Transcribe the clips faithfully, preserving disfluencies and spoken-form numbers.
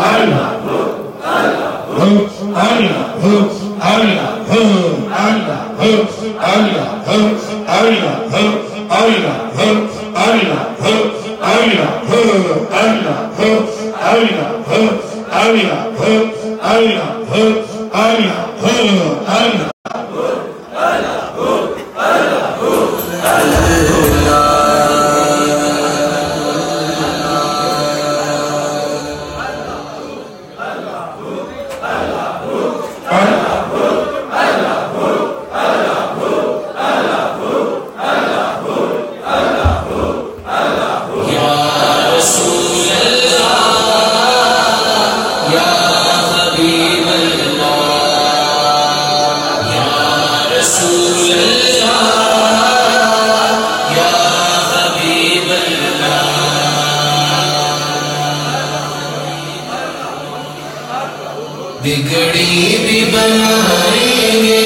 بگڑی بھی بنائیں گے،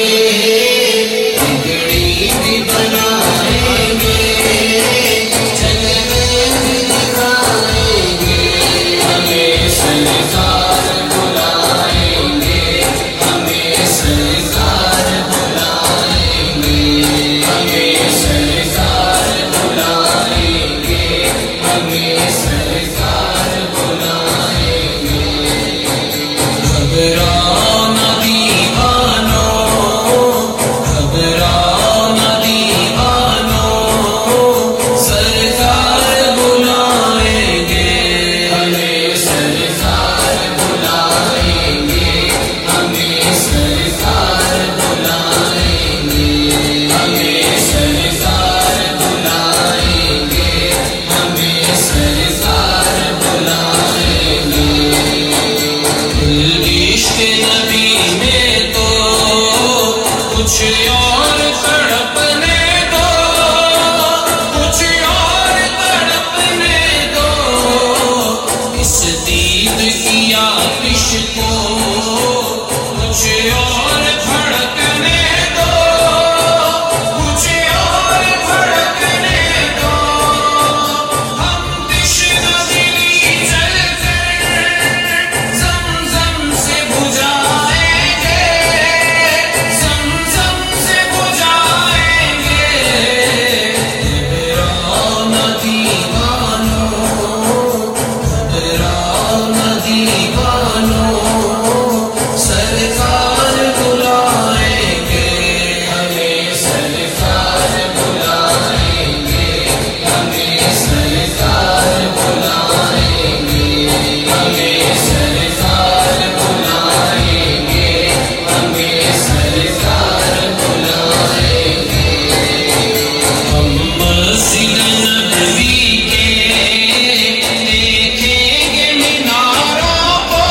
بگڑی بھی بنائیں گے، جلوے بھی دکھائیں گے، ہمیں سرکار بلائیں گے، ہمیں سرکار بلائیں گے، ہمیں سرکار بلائیں گے، ہمیں سرکار بلائیں گے۔ گھبراؤ نہ دیوانو، گھبراؤ نہ دیوانو، سرکار بلائیں گے، ہمیں سرکار بلائیں گے، ہمیں سرکار بلائیں گے، ہمیں سرکار بلائیں گے، ہمیں سرکار بلائیں گے۔ عشق نبی میں تو کچھ اور تڑپنے دو، کچھ اور تڑپنے دو، اس دید کی آتش کو کچھ اور بھڑکنے دو، کچھ اور بھڑکنے دو، ہم تشنہ دلی جل کر زمزم سے بجھائیں گے، زمزم سے بجھائیں گے۔ گھبراؤ نہ دیوانو، گھبراؤ نہ دیوانو، سرکار بلائیں گے، ہمیں سرکار بلائیں گے، ہمیں سرکار بلائیں گے، ہمیں سرکار بلائیں گے، ہمیں سرکار بلائیں گے۔ ہم مسجد نبوی کے دیکھیں گے میناروں کو،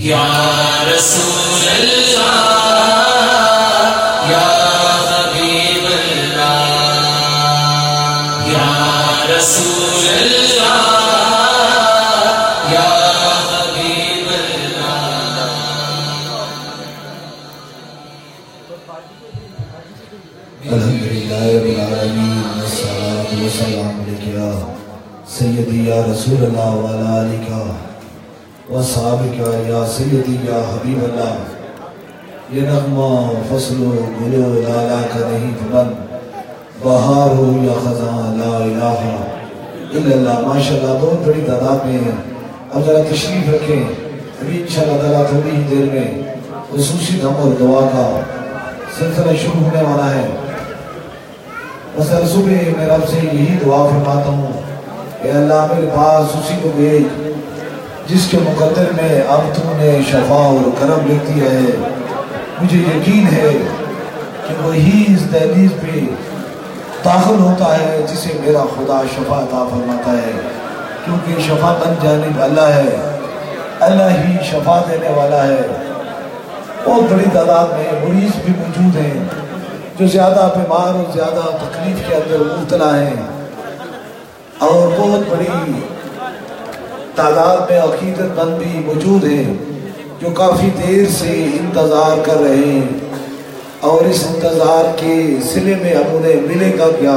یا رسول اللہ یا حبیب اللہ یا رسول اللہ یا حبیب اللہ. الحمدللہ رب العالمین والصلاة والسلام علیکہ سیدی یا رسول اللہ وعلا علیکہ وصحابکہ یا سیدی یا حبیب اللہ. یہ نغمہ فصل و گلو لالا کا نہیں بلند، بہار ہو یا خزاں لا الہ الا اللہ. ماشاءاللہ بہت بڑی تعداد میں ہیں. اب ذرا تشریف رکھیں. ابھی انشاءاللہ تعالیٰ تھوڑی ہی دیر میں خصوصی دم اور دعا کا سلسلہ شروع ہونے والا ہے. بس ہر صبح میں رب سے یہی دعا فرماتا ہوں کہ اللہ میرے پاس اسی کو بھیج جس کے مقدر میں اب تو نے شفا اور کرم لکھ دیا ہے. مجھے یقین ہے کہ وہی اس دہلیز پہ داخل ہوتا ہے جسے میرا خدا شفا عطا فرماتا ہے، کیونکہ شفا بن جانب اللہ ہے، اللہ ہی شفا دینے والا ہے. بہت بڑی تعداد میں مریض بھی موجود ہیں جو زیادہ بیمار اور زیادہ تکلیف کے اندر مبتلا ہیں، اور بہت بڑی تعداد میں عقیدت مند بھی موجود ہیں جو کافی دیر سے انتظار کر رہے ہیں، اور اس انتظار کے سلے میں اب انہیں ملے گا کیا.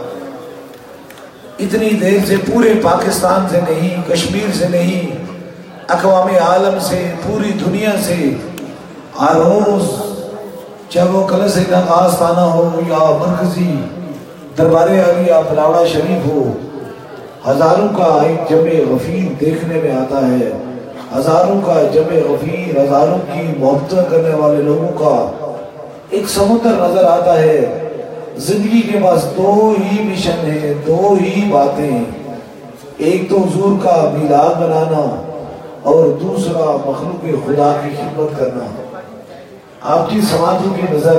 اتنی دیر سے پورے پاکستان سے نہیں، کشمیر سے نہیں، اقوام عالم سے، پوری دنیا سے ہر روز چاہے وہ کلس آستانہ ہو یا مرکزی دربار عالیہ بلاوڑا شریف ہو، ہزاروں کا ایک جمع غفیر دیکھنے میں آتا ہے. ہزاروں کا جمع غفیر، ہزاروں کی محبت کرنے والے لوگوں کا ایک سمندر نظر آتا ہے. زندگی کے پاس دو ہی مشن ہیں، دو ہی باتیں ہیں. ایک تو حضور کا میلاد بنانا اور دوسرا مخلوق خدا کی خدمت کرنا. آپ کی سماعتوں کی نظر،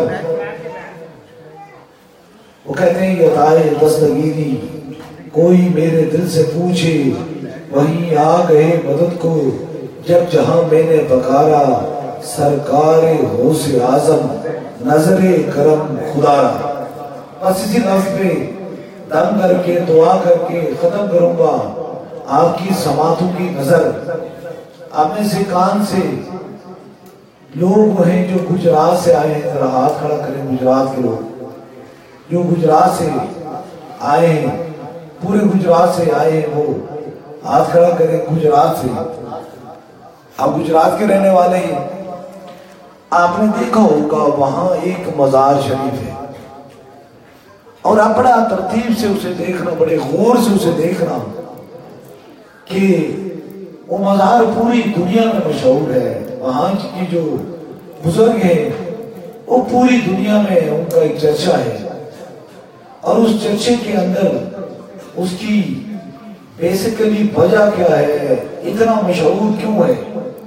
وہ کہتے ہیں یہ عطائے دستگیری کوئی میرے دل سے پوچھے، وہیں آ گئے مدد کو جب جہاں میں نے پکارا، سرکار غوث اعظم نظر کرم خدا را. بس اسی لفظ پہ دم کر کے دعا کر کے ختم کروں گا. آپ کی سماعتوں کی نظر، آپ میں سے کان سے لوگ وہ ہیں جو گجرات سے آئے ہیں، ذرا ہاتھ کھڑا کریں. گجرات کے لوگ جو گجرات سے آئے ہیں، پورے گجرات سے آئے ہیں، وہ ہاتھ کھڑا کریں. گجرات سے آپ گجرات کے رہنے والے ہیں. آپ نے دیکھا ہوگا وہاں ایک مزار شریف ہے، اور آپ بڑا ترتیب سے اسے دیکھنا، بڑے غور سے اسے دیکھنا کہ وہ مزار پوری دنیا میں مشہور ہے. وہاں کی جو بزرگ ہیں وہ پوری دنیا میں ان کا ایک چرچا ہے، اور اس چرچے کے اندر اس کی بیسیکلی وجہ کیا ہے، اتنا مشہور کیوں ہے.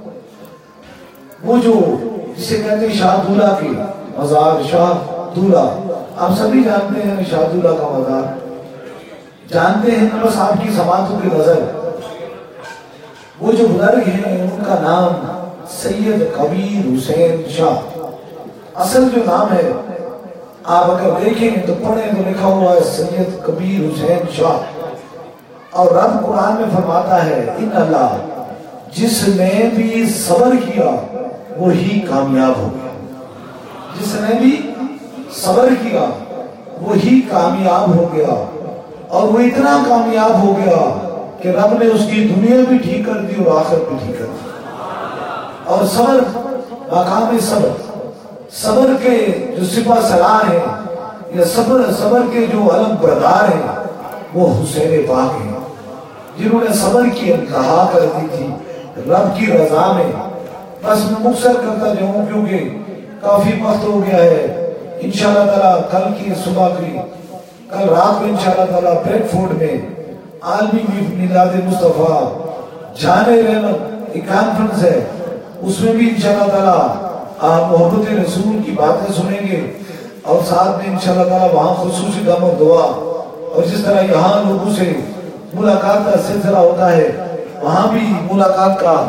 وہ جو جسے کہتے ہیں شاہ دولہ کی مزار، شاہ دولہ آپ سبھی جانتے ہیں، شاہ دولہ کا مزار جانتے ہیں. بس آپ کی سماعتوں کی نظر، وہ جو بزرگ ہیں ان کا نام سید کبیر حسین شاہ، اصل جو نام ہے آپ اگر دیکھیں تو پڑھیں تو لکھا ہوا ہے سید کبیر حسین شاہ. اور رب قرآن میں فرماتا ہے ان اللہ جس نے بھی صبر کیا وہی کامیاب ہو گیا. جس نے بھی صبر کیا وہی کامیاب ہو گیا. اور وہ اتنا کامیاب ہو گیا کہ رب نے اس کی دنیا بھی ٹھیک کر دی اور آخرت بھی ٹھیک کر دی. اور صبر، مقام صبر، صبر کے جو سپہ سالار ہیں یا صبر صبر کے جو علم بردار ہیں وہ حسین پاک ہیں، جنہوں نے صبر کی انتہا کر دی تھی رب کی رضا میں. بس میں مختصر کرتا جاؤں کیونکہ کافی وقت ہو گیا ہے. انشاءاللہ تعالیٰ کل کی صبح کی کل رات کو انشاءاللہ تعالیٰ بریڈ فورڈ میں عالمی میلاد مصطفیٰ جان رحمت ایک کانفرنس ہے، اس میں بھی انشاءاللہ تعالیٰ آپ محبت رسول کی باتیں سنیں گے، اور ساتھ میں انشاءاللہ تعالیٰ وہاں خصوصی دم و دعا، اور جس طرح یہاں لوگوں سے ملاقات کا سلسلہ ہوتا ہے وہاں بھی ملاقات کا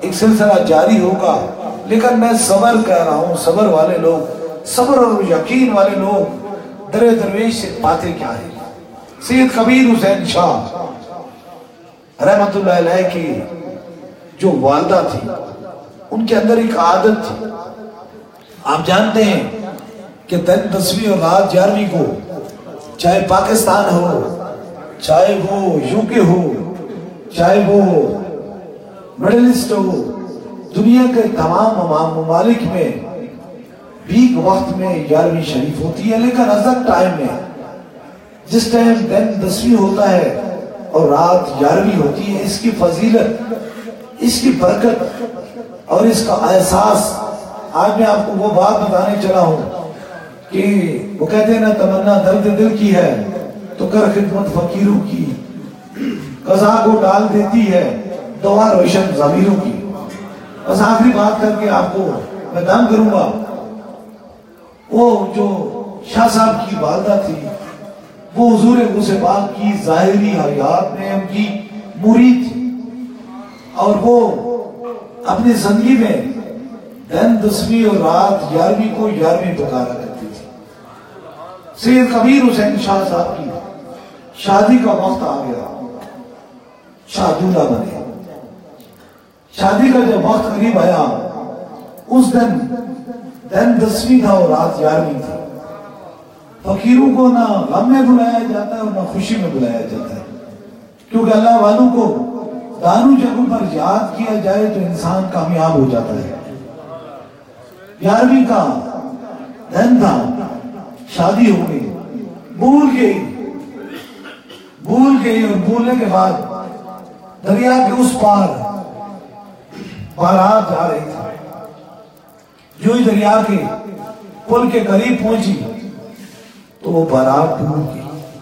ایک سلسلہ جاری ہوگا، لیکن میں صبر کہہ رہا ہوں، صبر والے لوگ، صبر اور یقین والے لوگ در درویش سے پاتے کیا ہے؟ سید کبیر حسین شاہ رحمت اللہ علیہ کی جو والدہ تھی، ان کے اندر ایک عادت تھی. آپ جانتے ہیں کہ دن دسویں اور رات گیارہویں کو چاہے پاکستان ہو، چاہے وہ یو کے ہو، چاہے وہ مڈل ایسٹ ہو، دنیا کے تمام ممالک میں بیک وقت میں گیارہویں شریف ہوتی ہے. لیکن ازل ٹائم میں جس ٹائم دن دسویں ہوتا ہے اور رات گیارہویں ہوتی ہے، اس کی فضیلت، اس کی برکت اور اس کا احساس آج میں آپ کو وہ بات بتانے چلا ہوں کہ وہ کہتے ہیں نا، تمنا درد دل کی ہے تو کر خدمت فقیروں کی، قضا کو ڈال دیتی ہے دعا روشن ضمیروں کی. بس آخری بات کر کے آپ کو میں دم کروں گا. وہ جو شاہ صاحب کی والدہ تھی، وہ حضور غوث پاک کی ظاہری حیات میں ان کی مرید تھی، اور وہ اپنی زندگی میں دن دسویں اور رات گیارہویں کو گیارہویں پکارا کرتی تھی. سید کبیر حسین شاہ صاحب کی شادی کا وقت آ گیا، شاہ دولہا بنے. شادی کا جب وقت قریب آیا، اس دن دن دسویں تھا اور رات گیارہویں تھی. فقیروں کو نہ غم میں بلایا جاتا ہے اور نہ خوشی میں بلایا جاتا ہے، کیونکہ اللہ والوں کو دانوں جگہوں پر یاد کیا جائے تو انسان کامیاب ہو جاتا ہے. گیارہویں کا دن تھا، شادی ہو گئی، بھول گئی بھول گئی اور بھولنے کے بعد دریا کے اس پار بارات جا رہی تھی. جو ہی دریا کے پل کے قریب پہنچی تو وہ بارات ڈوب گئی،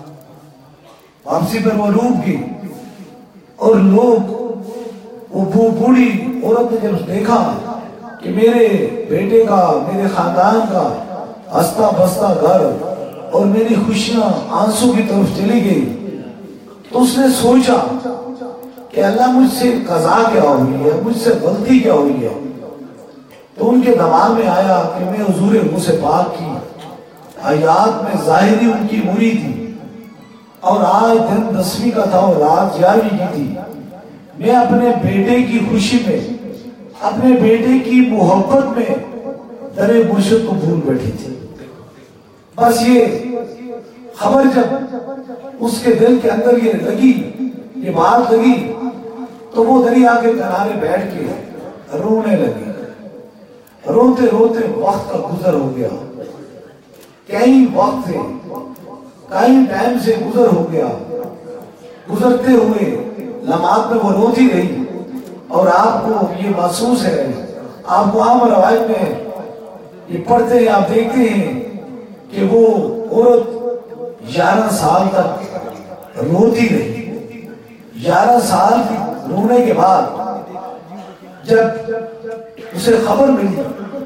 واپسی پر وہ ڈوب گئی. اور لوگ، وہ بوڑھی عورت نے جب دیکھا کہ میرے بیٹے کا، میرے خاندان کا ہستا بستا گھر اور میری خوشیاں آنسو کی طرف چلی گئی، تو اس نے سوچا کہ اللہ مجھ سے قضا کیا ہوئی ہے، مجھ سے غلطی کیا ہوئی ہے. تو ان کے دماغ میں آیا کہ میں حضور غوث پاک کی حیات میں ظاہری ان کی مرید تھی، اور آج دن دسویں کا تھا اور رات گیارہویں کی تھی. میں اپنے بیٹے کی خوشی میں، اپنے بیٹے کی محبت میں در مرشد کو بھول بیٹھی تھی. بس یہ خبر جب اس کے دل کے اندر یہ لگی، یہ بات لگی، تو وہ دریا کے کنارے بیٹھ کے رونے لگی. روتے روتے وقت کا گزر ہو گیا، کئی وقت سے، کئی ٹائم سے گزر ہو گیا. گزرتے ہوئے لمحات میں وہ روتی رہی. اور آپ کو یہ محسوس ہے، آپ کو عام روایت میں یہ پڑھتے ہیں، آپ دیکھتے ہیں کہ وہ عورت گیارہ سال تک روتی رہی. گیارہ سال کی رونے کے بعد جب اسے خبر ملی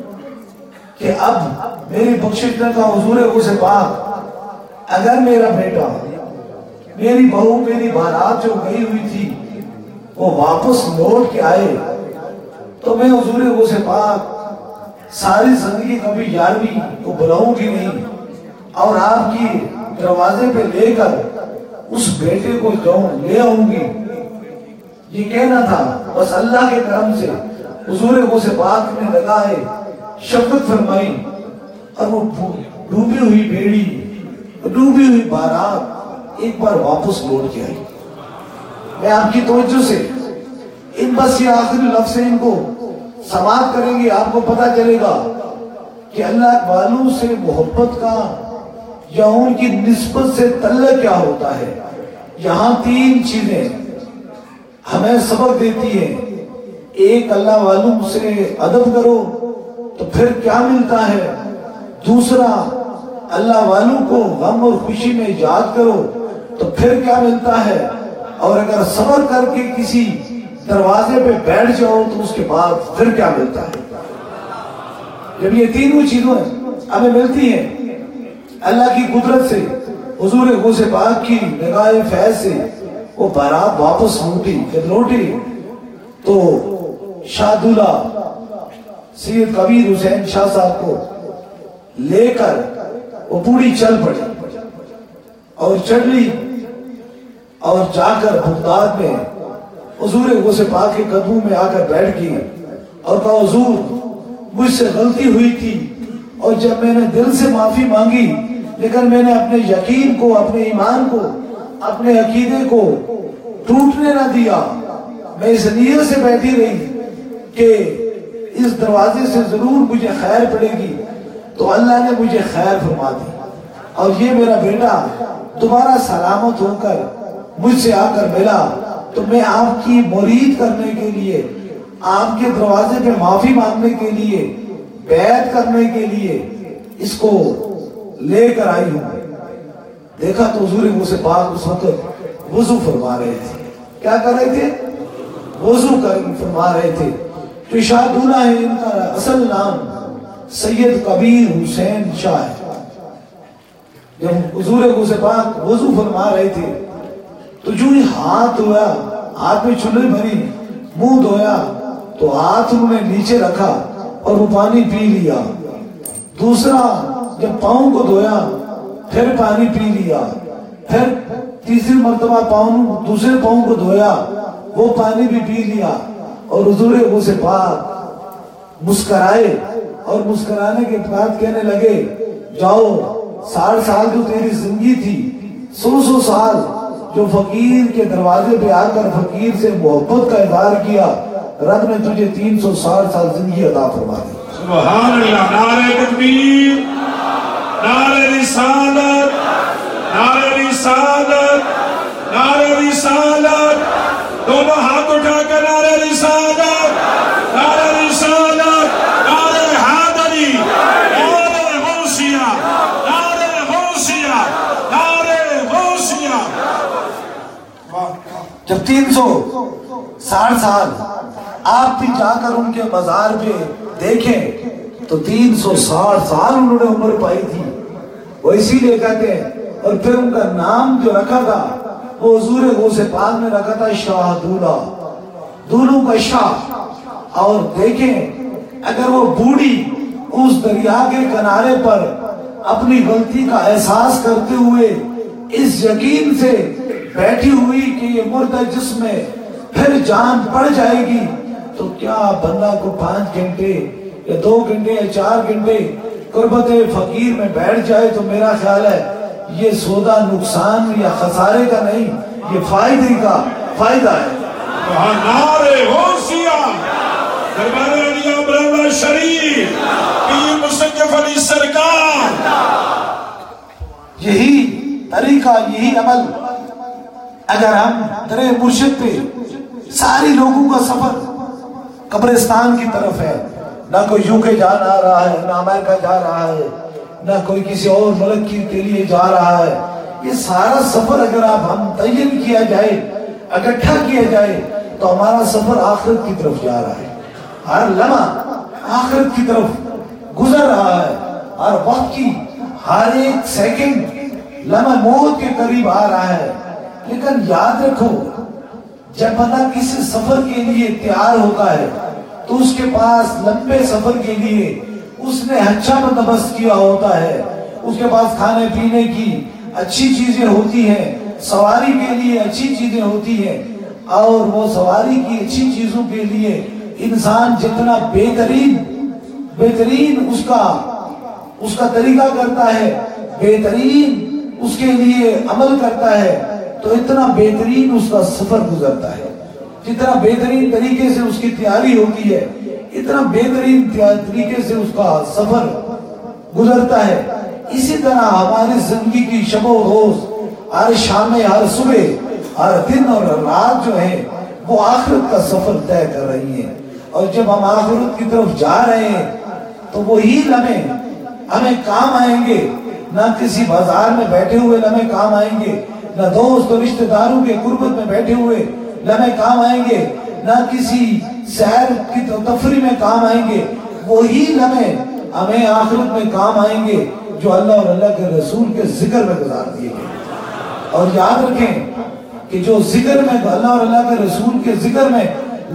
کہ اب میری بخشش کا حضور غوث پاک، اگر میرا بیٹا، میری بہو، میری بارات جو گئی ہوئی تھی وہ واپس لوٹ کے آئے، تو میں حضور غوث پاک ساری زندگی کبھی گیارہویں کو بلاؤں گی نہیں، اور آپ کی دروازے پہ لے کر اس بیٹے کو جاؤں لے آؤں گی. یہ کہنا تھا. بس اللہ کے کرم سے حضور غوث پاک نے لگائے، شفقت فرمائی، اور وہ ڈوبی ہوئی بیڑی، ڈوبی ہوئی بارات ایک بار واپس لوٹ کے آئی. میں آپ کی توجہ سے ان بس یہ آخری لفظ سے ان کو سماعت کریں گے، آپ کو پتا چلے گا کہ اللہ والوں سے محبت کا یا ان کی نسبت سے تعلق کیا ہوتا ہے. یہاں تین چیزیں ہمیں سبق دیتی ہیں. ایک، اللہ والوں سے ادب کرو تو پھر کیا ملتا ہے. دوسرا، اللہ والوں کو غم اور خوشی میں یاد کرو تو پھر کیا ملتا ہے. اور اگر صبر کر کے کسی دروازے پہ بیٹھ جاؤ تو اس کے بعد پھر کیا ملتا ہے. جب یہ تینوں چیزیں ہمیں ملتی ہیں اللہ کی قدرت سے، حضور غوث پاک کی نگاہ فیض سے، وہ بارات واپس لوٹی. جب لوٹی تو شاہ دولہ سید کبیر حسین شاہ صاحب کو لے کر وہ پوری چل پڑی اور چڑھ لی اور جا کر بغداد میں حضور غوث پاک کے قدموں میں آ کر بیٹھ گئی اور کہا حضور مجھ سے غلطی ہوئی تھی اور جب میں نے دل سے معافی مانگی لیکن میں نے اپنے یقین کو اپنے ایمان کو اپنے عقیدے کو ٹوٹنے نہ دیا، میں اس نیت سے بیٹھی رہی کہ اس دروازے سے ضرور مجھے خیر پڑے گی، تو اللہ نے مجھے خیر فرما دی اور یہ میرا بیٹا دوبارہ سلامت ہو کر مجھ سے آ کر ملا، تو میں آپ کی مرید کرنے کے لیے، آپ کے دروازے پہ معافی مانگنے کے لیے، بیعت کرنے کے لیے اس کو لے کر آئی ہوں۔ دیکھا تو حضور غوث پاک اس وقت وضو فرما رہے تھے۔ کیا کر رہے تھے؟ وضو کر فرما رہے تھے۔ جو شاہ دولہ ہے ان کا اصل نام سید کبیر حسین شاہ ہے۔ جب حضور غوث پاک وضو فرما رہے تھے تو جو ہی ہاتھ دھویا، ہاتھ میں چلے بھری، منہ دھویا تو ہاتھ انہوں نے نیچے رکھا اور وہ پانی پی لیا۔ دوسرا جب پاؤں کو دھویا پھر پانی پی لیا، پھر تیسری مرتبہ پاؤں دوسرے پاؤں کو دھویا وہ پانی بھی پی لیا، اور حضور غوث پاک مسکرائے اور مسکرانے کے بعد کہنے لگے جاؤ، ساٹھ سال جو تیری زندگی تھی، سو سو سال جو فقیر کے دروازے پہ آ کر فقیر سے محبت کا اظہار کیا، رب نے تجھے تین سو ساٹھ سال زندگی عطا فرما دی۔ سبحان اللہ، نعرہ تکبیر، نعرہ رسالت، نعرہ رسالت، نعرہ رسالت، دونوں ہاتھ اٹھا کر نعرہ رسالت، نعرہ رسالت، نعرہ حیدری، نعرہ غوثیہ، نعرہ غوثیہ، نعرہ غوثیہ۔ جب تین سو ساٹھ سال آپ بھی جا کر ان کے مزار پہ دیکھیں تو تین سو ساٹھ سال انہوں نے عمر پائی تھی، وہ اسی لیے کہتے ہیں۔ اور پھر ان کا نام جو رکھا تھا وہ حضور غوث پاک نے رکھا تھا شاہ دولہ، دولوں کا شاہ۔ اور دیکھیں اگر وہ بوڑھی اس دریا کے کنارے پر اپنی غلطی کا احساس کرتے ہوئے اس یقین سے بیٹھی ہوئی کہ یہ مردہ جسم میں پھر جان پڑ جائے گی، تو کیا بندہ کو پانچ گھنٹے یا دو گھنٹے یا چار گھنٹے قربت فقیر میں بیٹھ جائے تو میرا خیال ہے یہ سودا نقصان یا خسارے کا نہیں، یہ فائدے کا فائدہ ہے۔ نعرہ غوثیہ، دربار علیہ برہمہ شریف، پیر مصطفیٰ علی سرکار۔ یہی طریقہ، یہی عمل اگر ہم در مرشد پہ ساری لوگوں کا سفر قبرستان کی طرف ہے، نہ کوئی یو کے جا رہا ہے، نہ امریکہ جا رہا ہے، نہ کوئی کسی اور ملک کے لیے جا رہا ہے، یہ سارا سفر اگر آپ ہم تعین کیا جائے، اکٹھا کیا جائے تو ہمارا سفر آخرت کی طرف جا رہا ہے۔ ہر لمحہ آخرت کی طرف گزر رہا ہے، ہر وقت کی ہر ایک سیکنڈ لمحہ موت کے قریب آ رہا ہے۔ لیکن یاد رکھو جب بندہ کسی سفر کے لیے تیار ہوتا ہے تو اس کے پاس لمبے سفر کے لیے اس نے اچھا بندوبست کیا ہوتا ہے، اس کے پاس کھانے پینے کی اچھی چیزیں ہوتی ہیں، سواری کے لیے اچھی چیزیں ہوتی ہیں، اور وہ سواری کی اچھی چیزوں کے لیے انسان جتنا بہترین بہترین اس کا اس کا طریقہ کرتا ہے، بہترین اس کے لیے عمل کرتا ہے، تو اتنا بہترین اس کا سفر گزرتا ہے۔ جتنا بہترین طریقے سے اس کی تیاری ہوتی ہے اتنا بہترین طریقے سے اس کا سفر گزرتا ہے۔ اسی طرح ہماری زندگی کی شب و روز، ہر شام، ہر صبح، ہر دن اور رات جو ہے وہ آخرت کا سفر طے کر رہی ہے، اور جب ہم آخرت کی طرف جا رہے ہیں تو وہی لمحے ہمیں کام آئیں گے، نہ کسی بازار میں بیٹھے ہوئے لمحے کام آئیں گے، نہ دوست اور رشتہ داروں کے قربت میں بیٹھے ہوئے لمحے کام آئیں گے، نہ کسی سیر کی تفریح میں کام آئیں گے، وہی لمحے ہمیں آخرت میں کام آئیں گے جو اللہ اور اللہ کے رسول کے ذکر میں گزار دیے گئے۔ اور یاد رکھیں کہ جو ذکر میں اللہ اور اللہ کے رسول کے ذکر میں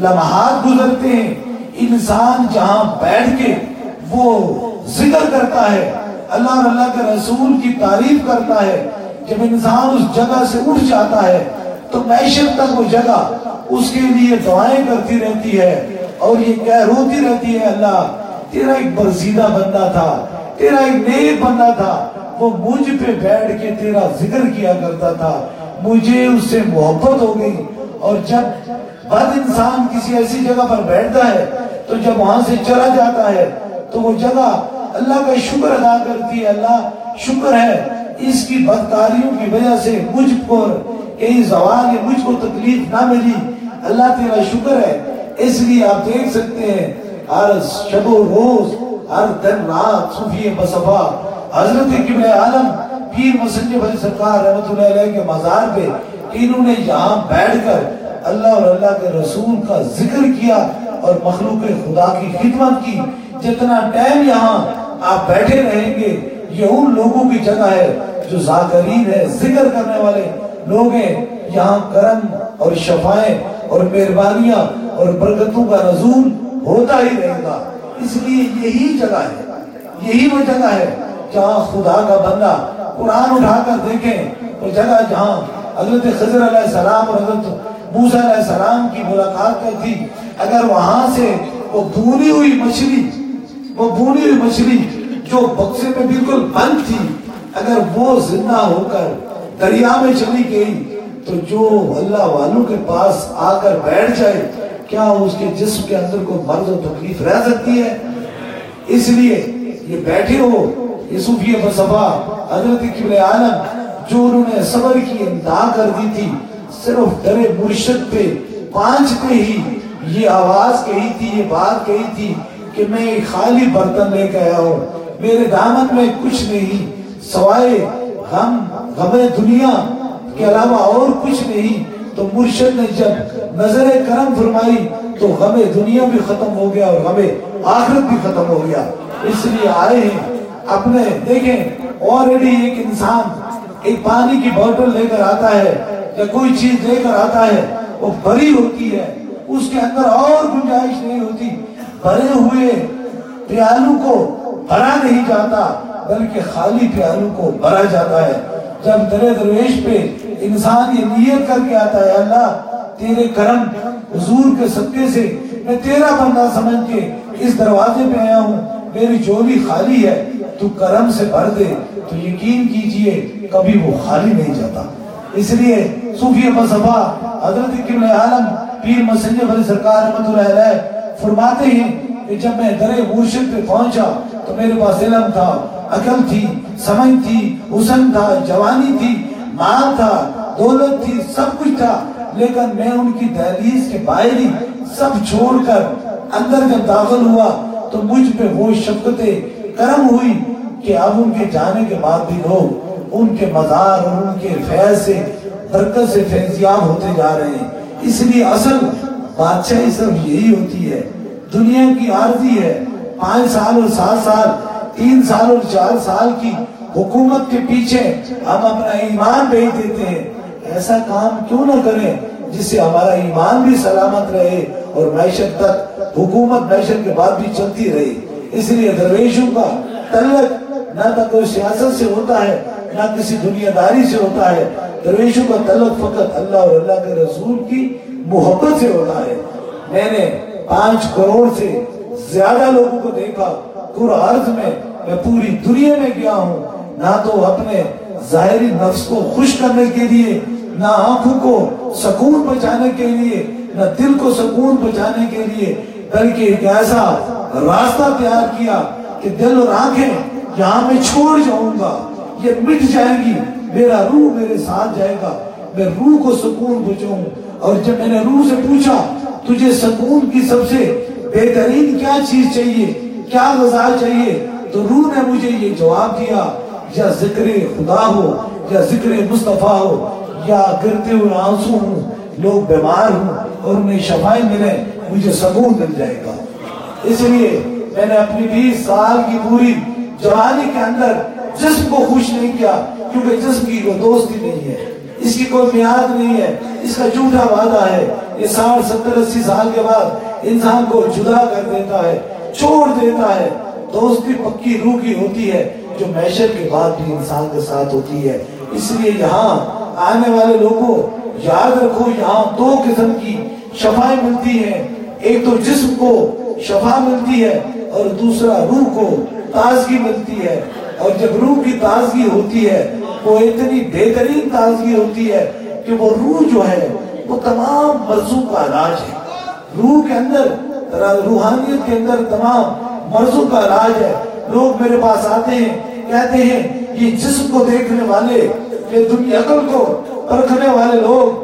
لمحات گزرتے ہیں، انسان جہاں بیٹھ کے وہ ذکر کرتا ہے، اللہ اور اللہ کے رسول کی تعریف کرتا ہے، جب انسان اس جگہ سے اٹھ جاتا ہے تو معیشت تک وہ جگہ اس کے لیے دعائیں کرتی رہتی ہے اور یہ کہہ روتی رہتی ہے، اللہ تیرا ایک برزیدہ بندہ تھا، تیرا ایک نیک بندہ تھا، وہ مجھ پہ بیٹھ کے تیرا ذکر کیا کرتا تھا، مجھے اس سے محبت ہو گئی۔ اور جب بد انسان کسی ایسی جگہ پر بیٹھتا ہے تو جب وہاں سے چلا جاتا ہے تو وہ جگہ اللہ کا شکر ادا کرتی ہے، اللہ شکر ہے اس کی بدکاریوں کی وجہ سے مجھ پر کئی زوال ہے، مجھ کو تکلیف نہ ملی، اللہ تیرا شکر ہے۔ اس لیے آپ دیکھ سکتے ہیں ہر شب و روز، ہر دن رات صوفی مصطفیٰ حضرت قبلہ عالم پیر مسنجد علی سرکار رحمۃ اللہ علیہ کے مزار پہ انہوں نے یہاں بیٹھ کر اللہ اور اللہ کے رسول کا ذکر کیا اور مخلوق خدا کی خدمت کی۔ جتنا ٹائم یہاں آپ بیٹھے رہیں گے یہ ان لوگوں کی جگہ ہے جو ذاکرین ہے، ذکر کرنے والے لوگ ہیں، یہاں کرم اور شفائیں اور مہربانیاں اور برکتوں کا نزول ہوتا ہی رہے گا۔ اس لیے یہی جگہ ہے، یہی وہ جگہ ہے جہاں خدا کا بندہ قرآن اٹھا کر دیکھیں، وہ جگہ جہاں حضرت خضر علیہ السلام اور حضرت موسیٰ علیہ السلام کی ملاقات کر تھی، اگر وہاں سے وہ بھونی ہوئی مچھلی وہ بھونی ہوئی مچھلی جو بکسے میں بالکل بند تھی، اگر وہ زندہ ہو کر دریا میں چلی گئی تو جو اللہ والوں کے پاس آ کر بیٹھ جائے کیا اس کے جسم کے اندر کوئی مرض و تکلیف رہ سکتی ہے؟ اس لیے یہ بیٹھے ہو یہ صوفی مصطفیٰ حضرت قبلہ عالم جو انہوں نے صبر کی انتہا کر دی تھی، صرف در مرشد پہ پہنچتے ہی یہ آواز کہی تھی، یہ بات کہی تھی کہ میں ایک خالی برتن لے کے آیا ہوں، میرے دامن میں کچھ نہیں سوائے غم غم دنیا کے علاوہ اور کچھ نہیں۔ تو مرشد نے جب نظر کرم فرمائی تو غم دنیا بھی ختم ہو گیا اور غم آخرت بھی ختم ہو گیا۔ اس لیے آئے ہیں اپنے دیکھیں آلریڈی ایک انسان ایک پانی کی بوتل لے کر آتا ہے یا کوئی چیز لے کر آتا ہے، وہ بھری ہوتی ہے، اس کے اندر اور گنجائش نہیں ہوتی، بھرے ہوئے پیالوں کو بھرا نہیں جاتا بلکہ خالی پیالوں کو بھرا جاتا ہے۔ جب در درویش پہ انسان یہ نیت کر کے آتا ہے، اللہ تیرے کرم حضور کے صدقے سے میں تیرا بندہ سمجھ کے اس دروازے پہ آیا ہوں، میری جولی خالی ہے، تو کرم سے بھر دے، تو یقین کیجئے کبھی وہ خالی نہیں جاتا۔ اس لیے صوفی مصطفیٰ حضرت قبلہ عالم پیر مسنجد علی سرکار رحمۃ اللہ علیہ فرماتے ہیں کہ جب میں در مرشد پہ پہنچا تو میرے پاس علم تھا، عقل تھی، سمجھ تھی، حسن تھا، جوانی تھی، مال تھا، دولت تھی، سب کچھ تھا، لیکن میں ان کی دہلیز کے باہر ہی سب چھوڑ کر اندر جب داخل ہوا تو مجھ پہ وہ شفقت کرم ہوئی کہ اب ان کے جانے کے بعد بھی لوگ ان کے مزار اور ان کے فیض سے برکت سے فیضیاب ہوتے جا رہے ہیں۔ اس لیے اصل بادشاہی صرف یہی ہوتی ہے، دنیا کی عارضی ہے، پانچ سال اور سات سال، تین سال اور چار سال کی حکومت کے پیچھے ہم اپنا ایمان بیچ دیتے ہیں۔ ایسا کام کیوں نہ کریں جس سے ہمارا ایمان بھی سلامت رہے اور معیشت تک حکومت معیشت کے بعد بھی چلتی رہے۔ اس لیے درویشوں کا تعلق نہ تو کوئی سیاست سے ہوتا ہے نہ کسی دنیا داری سے ہوتا ہے، درویشوں کا تعلق فقط اللہ اور اللہ کے رسول کی محبت سے ہوتا ہے۔ میں نے پانچ کروڑ سے زیادہ لوگوں کو دیکھا پورا عرض میں، میں پوری دنیا میں گیا ہوں، نہ تو اپنے ظاہری نفس کو خوش کرنے کے لیے، نہ آنکھوں کو سکون پہنچانے کے لیے، نہ دل کو سکون پہنچانے کے لیے، بلکہ ایک ایسا راستہ تیار کیا کہ دل اور آنکھیں یہاں میں چھوڑ جاؤں گا، یہ مٹ جائے گی، میرا روح میرے ساتھ جائے گا، میں روح کو سکون پہنچاؤں۔ اور جب میں نے روح سے پوچھا تجھے سکون کی سب سے بہترین کیا چیز چاہیے، کیا غذا چاہیے، تو روح نے مجھے یہ جواب دیا، یا ذکر خدا ہو، یا ذکر مصطفیٰ ہو، یا گرتے ہوئے آنسو ہوں، لوگ بیمار ہوں اور انہیں شفائیں ملے، مجھے سکون مل جائے گا۔ اس لیے میں نے اپنی بیس سال کی پوری جوانی کے اندر جسم کو خوش نہیں کیا، کیونکہ جسم کی کوئی دوستی نہیں ہے، اس کی کوئی میعاد نہیں ہے، اس کا جھوٹا وعدہ ہے، یہ ساٹھ ستر اسی سال کے بعد انسان کو جدا کر دیتا ہے، چھوڑ دیتا ہے۔ دوستی پکی روح کی ہوتی ہے جو معیشت کے بعد بھی انسان کے ساتھ ہوتی ہے۔ اس لیے یہاں آنے والے لوگوں یاد رکھو، یہاں دو قسم کی شفائیں ملتی ہیں، ایک تو جسم کو شفا ملتی ہے اور دوسرا روح کو تازگی ملتی ہے۔ اور جب روح کی تازگی ہوتی ہے وہ اتنی بہترین تازگی ہوتی ہے کہ وہ روح جو ہے وہ تمام مرضوں کا علاج ہے۔ روح کے اندر، روحانیت کے اندر تمام مرضوں کا علاج ہے۔ لوگ میرے پاس آتے ہیں، کہتے ہیں یہ جسم کو دیکھنے والے، یہ دنیا عقل کو پرکھنے والے لوگ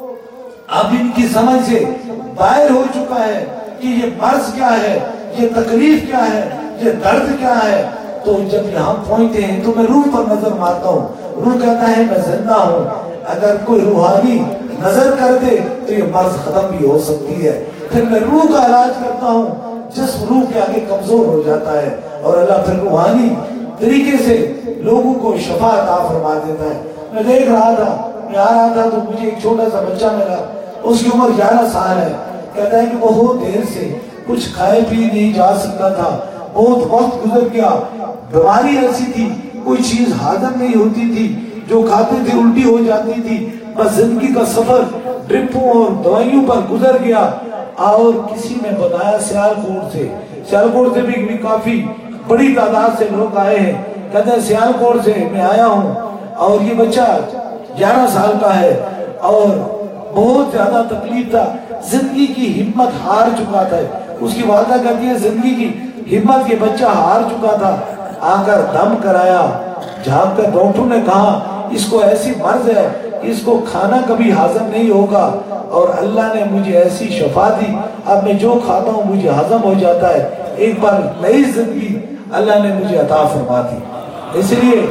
اب ان کی سمجھ سے باہر ہو چکا ہے کہ یہ مرض کیا ہے، یہ تکلیف کیا ہے، یہ درد کیا ہے۔ تو جب یہاں پہنچتے ہیں تو میں روح پر نظر مارتا ہوں، روح کہتا ہے میں زندہ ہوں۔ اگر کوئی روحانی نظر کر دے تو یہ مرض ختم بھی ہو سکتی ہے۔ پھر میں روح کا علاج کرتا ہوں، جسم روح کے آگے کمزور ہو جاتا ہے اور اللہ پھر روحانی طریقے سے لوگوں کو شفا عطا فرما دیتا ہے۔ میں دیکھ رہا تھا، میں آ رہا تھا تو مجھے ایک چھوٹا سا بچہ ملا، اس کی عمر گیارہ سال ہے۔ کہتا ہے کہ بہت دیر سے کچھ کھائے پی نہیں جا سکتا تھا، بہت وقت گزر گیا، بیماری ایسی تھی کوئی چیز ہضم نہیں ہوتی تھی، جو کھاتے تھے الٹی ہو جاتی تھی۔ بس زندگی کا سفر ڈرپوں اور دوائیوں پر گزر گیا۔ اور کسی نے بتایا سیالکوٹ سے، سیالکوٹ سے بھی, بھی کافی بڑی تعداد سے لوگ آئے ہیں۔ کہتے ہیں سیالکوٹ سے میں آیا ہوں اور یہ بچہ گیارہ سال کا ہے اور بہت زیادہ تکلیف تھا، زندگی کی ہمت ہار چکا تھا۔ اس کی والدہ کہتی ہے زندگی کی ہمت یہ بچہ ہار چکا تھا۔ آ کر دم کرایا، جھانک کر ڈاکٹر نے کہا اس کو ایسی مرض ہے اس کو کھانا کبھی ہضم نہیں ہوگا، اور اللہ نے مجھے ایسی شفا دی، اب میں جو کھاتا ہوں مجھے ہضم ہو جاتا ہے۔ ایک بار نئی زندگی اللہ نے مجھے عطا فرما دی۔ اس لیے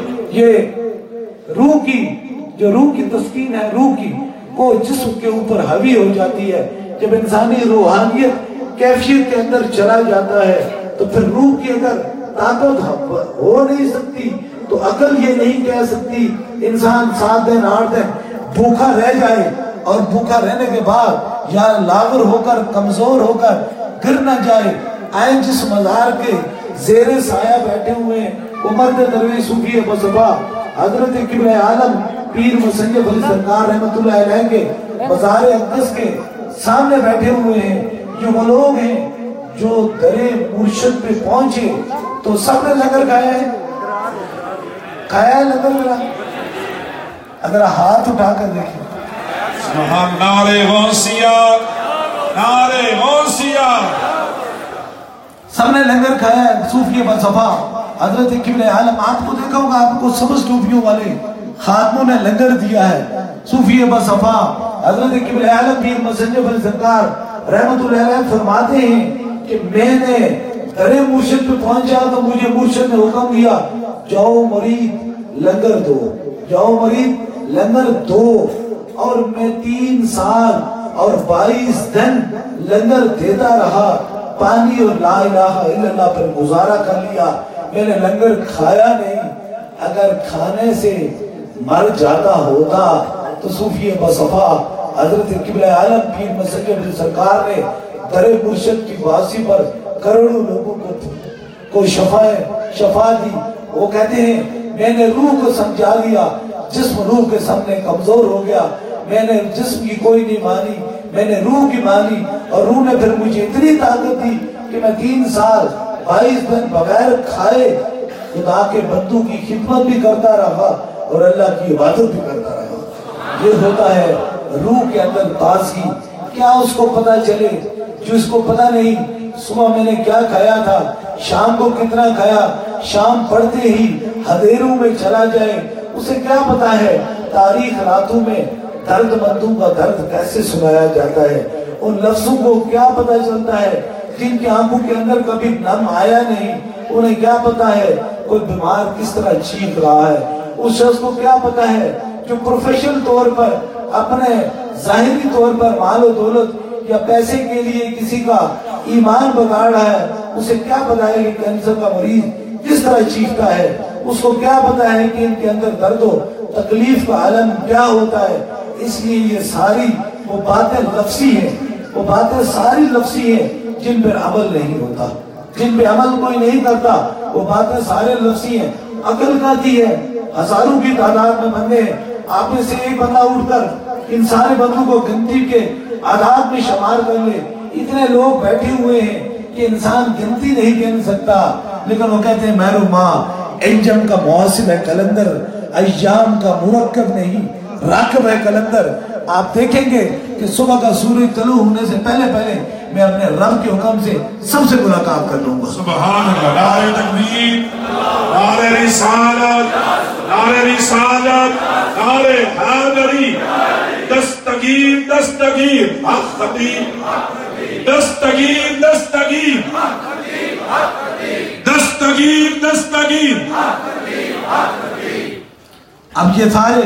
یہ روح کی جو روح کی تسکین ہے، روح کی وہ جسم کے اوپر حاوی ہو جاتی ہے۔ جب انسانی روحانیت کیفیت کے اندر چلا جاتا ہے تو پھر روح کی اگر طاقت ہو نہیں سکتی تو عقل یہ نہیں کہہ سکتی انسان سات دن آٹھ دن بھوکا رہ جائے اور بھوکا رہنے کے بعد یا لاغر ہو کر کمزور ہو کر گر نہ جائے۔ آئے جس مزار کے زیر سایہ بیٹھے ہوئے ہیں وہ مرد درویش صوفی بصفا حضرت قبلہ عالم پیر مسنجف علی سرکار رحمت اللہ علیہ کے مزار اقدس کے سامنے بیٹھے ہوئے ہیں۔ جو وہ لوگ ہیں جو درے مرشد پہ پہنچے تو سب نے لنگر کھایا ہے، کھایا ہے لنگر ملا؟ اگر ہاتھ اٹھا کر دیکھیں سبحان نعرے غوثیہ، نعرے غوثیہ، سب نے لنگر کھایا ہے۔ صوفی بصفا حضرت قبلہ عالم، آپ کو دیکھا ہوگا آپ کو سبز ٹوپیوں والے خاتموں نے لنگر دیا ہے۔ صوفی بصفا حضرت قبلہ عالم پیر مسنجف علی سرکار رحمت اللہ علیہ فرماتے ہیں کہ میں نے درے مرشد پہ پہنچا تو مجھے مرشد نے حکم دیا جاؤ مرید لنگر دو، جاؤ مرید لنگر دو، اور میں تین سال اور بائیس دن لنگر دیتا رہا، پانی اور لا الہ الا اللہ پر گزارا کر لیا، میں نے لنگر کھایا نہیں۔ اگر کھانے سے مر جاتا ہوتا تو صوفی بصفا حضرت قبلہ عالم پیر مسنجف علی سرکار نے در مرشد کی واسی پر کروڑوں لوگوں کو کو شفا شفا دی۔ وہ کہتے ہیں میں نے روح کو سمجھا لیا، جسم روح کے سامنے کمزور ہو گیا، میں نے جسم کی کوئی نہیں مانی، میں نے روح کی مانی، اور روح نے پھر مجھے اتنی طاقت دی کہ میں تین سال بائیس دن بغیر کھائے خدا کے بندوں کی خدمت بھی کرتا رہا اور اللہ کی عبادت بھی کرتا رہا۔ یہ ہوتا ہے روح کے اندر تازگی۔ کیا اس کو پتا چلے جو اس کو پتا نہیں صبح میں نے کیا کھایا تھا، شام کو کتنا کھایا، شام پڑھتے ہی ہدیروں میں چلا جائے، اسے کیا پتا ہے تاریخ راتوں میں درد مندوں کا درد کیسے سنایا جاتا ہے، ان لفظوں کو کیا پتا چلتا ہے جن کی آنکھوں کے اندر کبھی نم آیا نہیں، انہیں کیا پتا ہے کوئی بیمار کس طرح چیخ رہا ہے، اس شخص کو کیا پتا ہے جو پروفیشنل طور پر اپنے ظاہری طور پر مال و دولت یا پیسے کے لیے کسی کا ایمان بگاڑ رہا ہے، اسے کیا پتا ہے کہ کینسر کا مریض کس طرح چیختا ہے، اس کو کیا پتا ہے کہ ان کے اندر درد و تکلیف کا عالم کیا ہوتا ہے، اس لیے یہ ساری وہ باتیں لفظی ہیں، وہ باتیں ساری لفظی ہیں جن پہ عمل نہیں ہوتا، جن پہ عمل کوئی نہیں کرتا، وہ باتیں سارے لفظی ہیں۔ عقل کا دی ہے، ہزاروں کی تعداد میں بندے ہیں، آپ میں سے ایک بندہ اٹھ کر ان سارے بندوں کو گنتی کے آداب میں شمار کر لے، اتنے لوگ بیٹھے ہوئے ہیں کہ انسان گنتی نہیں گن سکتا، لیکن وہ کہتے ہیں میرو ماں انجم کا محاسب ہے کلندر، ایام کا مرکب نہیں راکب ہے کلندر۔ آپ دیکھیں گے کہ صبح کا سورج طلوع ہونے سے پہلے پہلے میں اپنے رب کے حکم سے سب سے ملاقات کر لوں گا۔ سبحان اللہ، نعرہ تکبیر، نعرہ رسالت، نعرہ رسالت، نعرہ حیدری، دستگیر دستگیر حق خطیب، دستگیر دستگیر دستگیر دستگیر۔ اب یہ سارے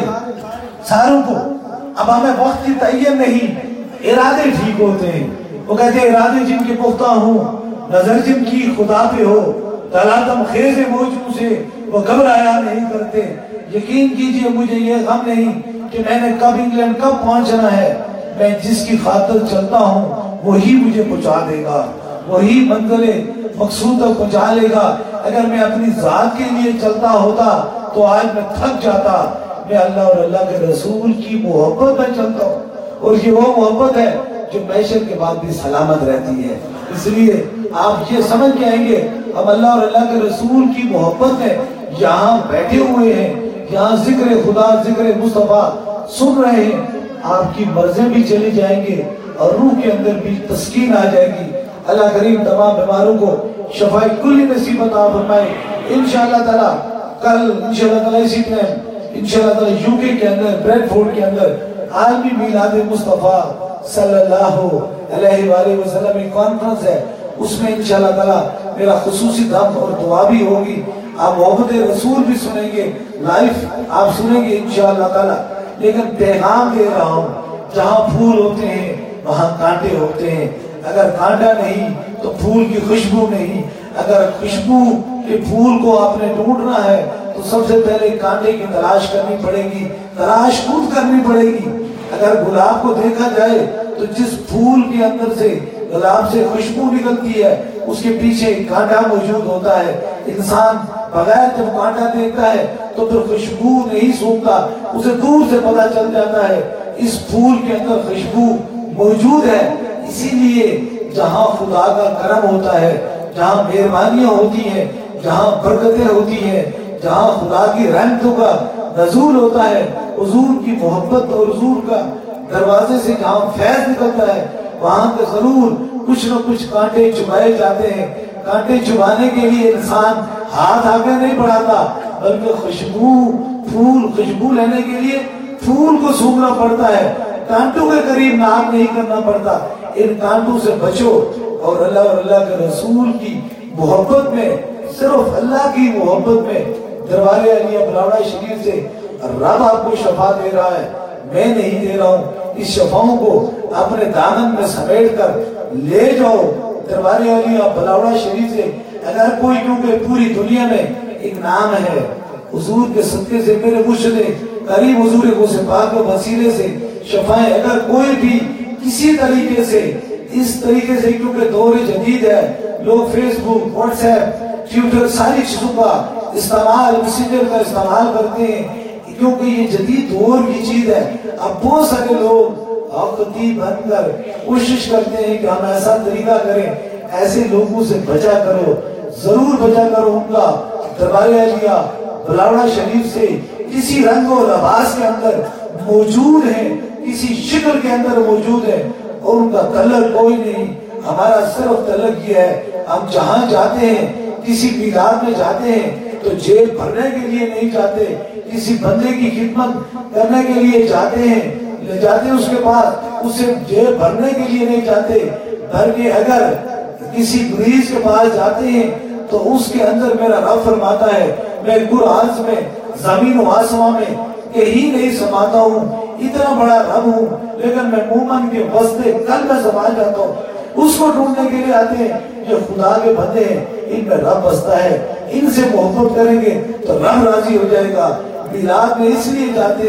ساروں کو اب ہمیں وقت کی تعین نہیں، ارادے ٹھیک ہوتے ہیں۔ وہ کہتے ہیں ارادے جن کے پختہ ہوں، نظر جن کی خدا پہ ہو، تلاتم خیز موجوں سے وہ گھبرایا نہیں کرتے۔ یقین کیجئے مجھے یہ غم نہیں کہ میں نے کب انگلینڈ کب پہنچنا ہے، میں جس کی خاطر چلتا ہوں وہی مجھے پہنچا دے گا، وہی منزل مقصود تک پہنچا لے گا۔ اگر میں اپنی ذات کے لیے چلتا ہوتا تو آج میں تھک جاتا، میں اللہ اور اللہ کے رسول کی محبت میں چلتا ہوں، اور یہ وہ محبت ہے جو معیشت کے بعد بھی سلامت رہتی ہے۔ اس لیے آپ یہ سمجھ کے آئیں گے ہم اللہ اور اللہ کے رسول کی محبت میں یہاں بیٹھے ہوئے ہیں، یہاں ذکر خدا ذکر مصطفیٰ سن رہے ہیں، آپ کی مرضیں بھی چلی جائیں گے اور روح کے اندر بھی تسکین آ جائے گی۔ اللہ کریم تمام بیماروں کو شفاء کلی نصیب عطا فرمائے۔ انشاءاللہ تعالی کل انشاءاللہ تعالی اسی ٹائم انشاءاللہ تعالی یو کے کے اندر بریڈ فورڈ کے اندر عالمی میلاد مصطفیٰ صلی اللہ علیہ وآلہ وسلم ایک کانفرنس ہے، اس میں انشاءاللہ تعالی میرا خصوصی دم اور دعا بھی ہوگی، آپ محبت رسول بھی سنیں گے، لائف آپ سنیں گے انشاءاللہ تعالی۔ لیکن پیغام دے رہا ہوں، جہاں پھول ہوتے ہیں وہاں کانٹے ہوتے ہیں، اگر کانٹا نہیں تو پھول کی خوشبو نہیں، اگر خوشبو کے پھول کو آپ نے ڈھونڈنا ہے تو سب سے پہلے کانٹے کی تلاش کرنی پڑے گی، تلاش خود کرنی پڑے گی۔ اگر گلاب کو دیکھا جائے تو جس پھول کے اندر سے گلاب سے خوشبو نکلتی ہے اس کے پیچھے ایک کانٹا موجود ہوتا ہے۔ انسان بغیر جب کانٹا دیکھتا ہے تو پھر خوشبو نہیں سونگتا، اسے دور سے پتہ چل جاتا ہے اس پھول کے اندر خوشبو موجود ہے۔ اسی لیے جہاں خدا کا کرم ہوتا ہے، جہاں مہربانیاں ہوتی ہیں، جہاں برکتیں ہوتی ہیں، جہاں خدا کی رحمتوں کا نزول ہوتا ہے، حضور کی محبت اور حضور کا دروازے سے جہاں فیض نکلتا ہے وہاں کے ضرور کچھ نہ کچھ کانٹے چبھائے جاتے ہیں۔ کانٹے چبھانے کے لیے انسان ہاتھ آگے نہیں بڑھاتا، بلکہ خوشبو پھول خوشبو لینے کے لیے پھول کو سونگنا پڑتا ہے، کانٹوں کے قریب نام نہیں کرنا پڑتا۔ ان کانٹوں سے بچو اور اللہ اور اللہ کے رسول کی محبت میں، صرف اللہ کی محبت میں دربار علیہ بلاوڑا شریف سے رب آپ کو شفا دے رہا ہے، میں نہیں دے رہا ہوں۔ اس شفاؤں کو اپنے دامن میں سمیٹ کر لے جاؤ دربار علیہ بلاوڑا شریف سے۔ اگر کوئی، کیونکہ پوری دنیا میں ایک نام ہے حضور کے صدقے سے، میرے مرشد کریم حضور غوث پاک کے وسیلے سے شفائیں، اگر کوئی بھی کسی طریقے سے اس طریقے سے، کیونکہ دور جدید ہے، لوگ Facebook, WhatsApp, Twitter ساری چیزوں کا استعمال، میسنجر کا استعمال کرتے ہیں، کیونکہ یہ جدید دور کی چیز ہے۔ اب بہت سارے لوگ خطیب بن کر کوشش کرتے ہیں کہ ہم ایسا طریقہ کریں، ایسے لوگوں سے بچا کرو، ضرور بچا کرو۔ ان کا دربار علیہ بلاوڑا شریف سے کسی رنگ و لباس کے اندر موجود ہے، کسی شکل کے اندر موجود ہے، اور ان کا تعلق کوئی نہیں۔ ہمارا صرف تعلق یہ ہے، ہم جہاں جاتے ہیں، کسی میلاد میں جاتے ہیں تو جیب بھرنے کے لیے نہیں جاتے، کسی بندے کی خدمت کرنے کے لیے جاتے ہیں، لے جاتے ہیں اس کے پاس، اسے جیب بھرنے کے لیے نہیں جاتے، بلکہ اگر کسی مریض کے پاس جاتے ہیں تو اس کے اندر میرا رب فرماتا ہے، میں قرآن میں زمین و آسمان میں کہیں نہیں سماتا ہوں، اتنا بڑا رب ہوں، لیکن میں مومن کے وسطے کل میں سما جاتا ہوں۔ اس کو ڈھونڈنے کے لیے آتے ہیں، جو خدا کے بندے ہیں ان میں رب بستا ہے، ان سے محبت کریں گے تو رب راضی ہو جائے گا۔ میلاد میں اس لیے جاتے ہیں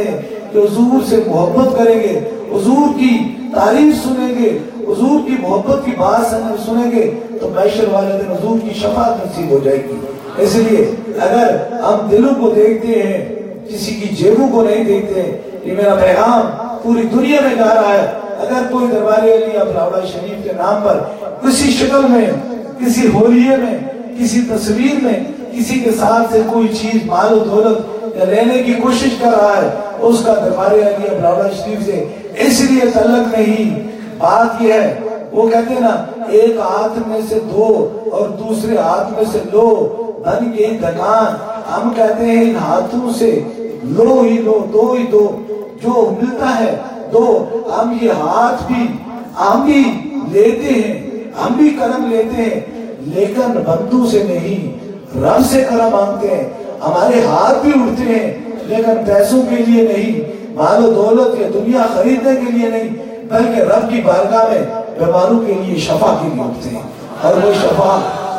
کہ حضور سے محبت کریں گے، حضور کی تعریف سنیں گے، حضور کی محبت کی بات سنیں گے تو محشر والے دن حضور کی شفاعت نصیب ہو جائے گی۔ اس لیے اگر ہم دلوں کو دیکھتے ہیں، کسی کی جیبوں کو نہیں دیکھتے، یہ میرا پیغام پوری دنیا میں جا رہا ہے۔ اگر کوئی دربار علی ابراہیم شریف کے نام پر کسی شکل میں، کسی ہولیے میں، کسی تصویر میں کسی کے ساتھ سے کوئی چیز مال و دولت یا لینے کی کوشش کر رہا ہے، اس کا دربار علی ابراہیم شریف سے اس لیے تعلق نہیں۔ بات یہ ہے، وہ کہتے ہیں نا ایک ہاتھ میں سے دو اور دوسرے ہاتھ میں سے لو بن گئی دکان، ہم کہتے ہیں ان ہاتھوں سے لو ہی لو، دو ہی دو، جو ملتا ہے دو۔ ہم یہ ہاتھ بھی ہم بھی لیتے ہیں، ہم بھی کرم لیتے ہیں، لیکن بندوں سے نہیں، رب سے کرم مانگتے ہیں۔ ہمارے ہاتھ بھی اٹھتے ہیں لیکن پیسوں کے لیے نہیں، مال و دولت یا دنیا خریدنے کے لیے نہیں، بلکہ رب کی بارگاہ میں بیماروں کے لیے شفا کے لیے اٹھتے ہیں۔ اور وہ شفا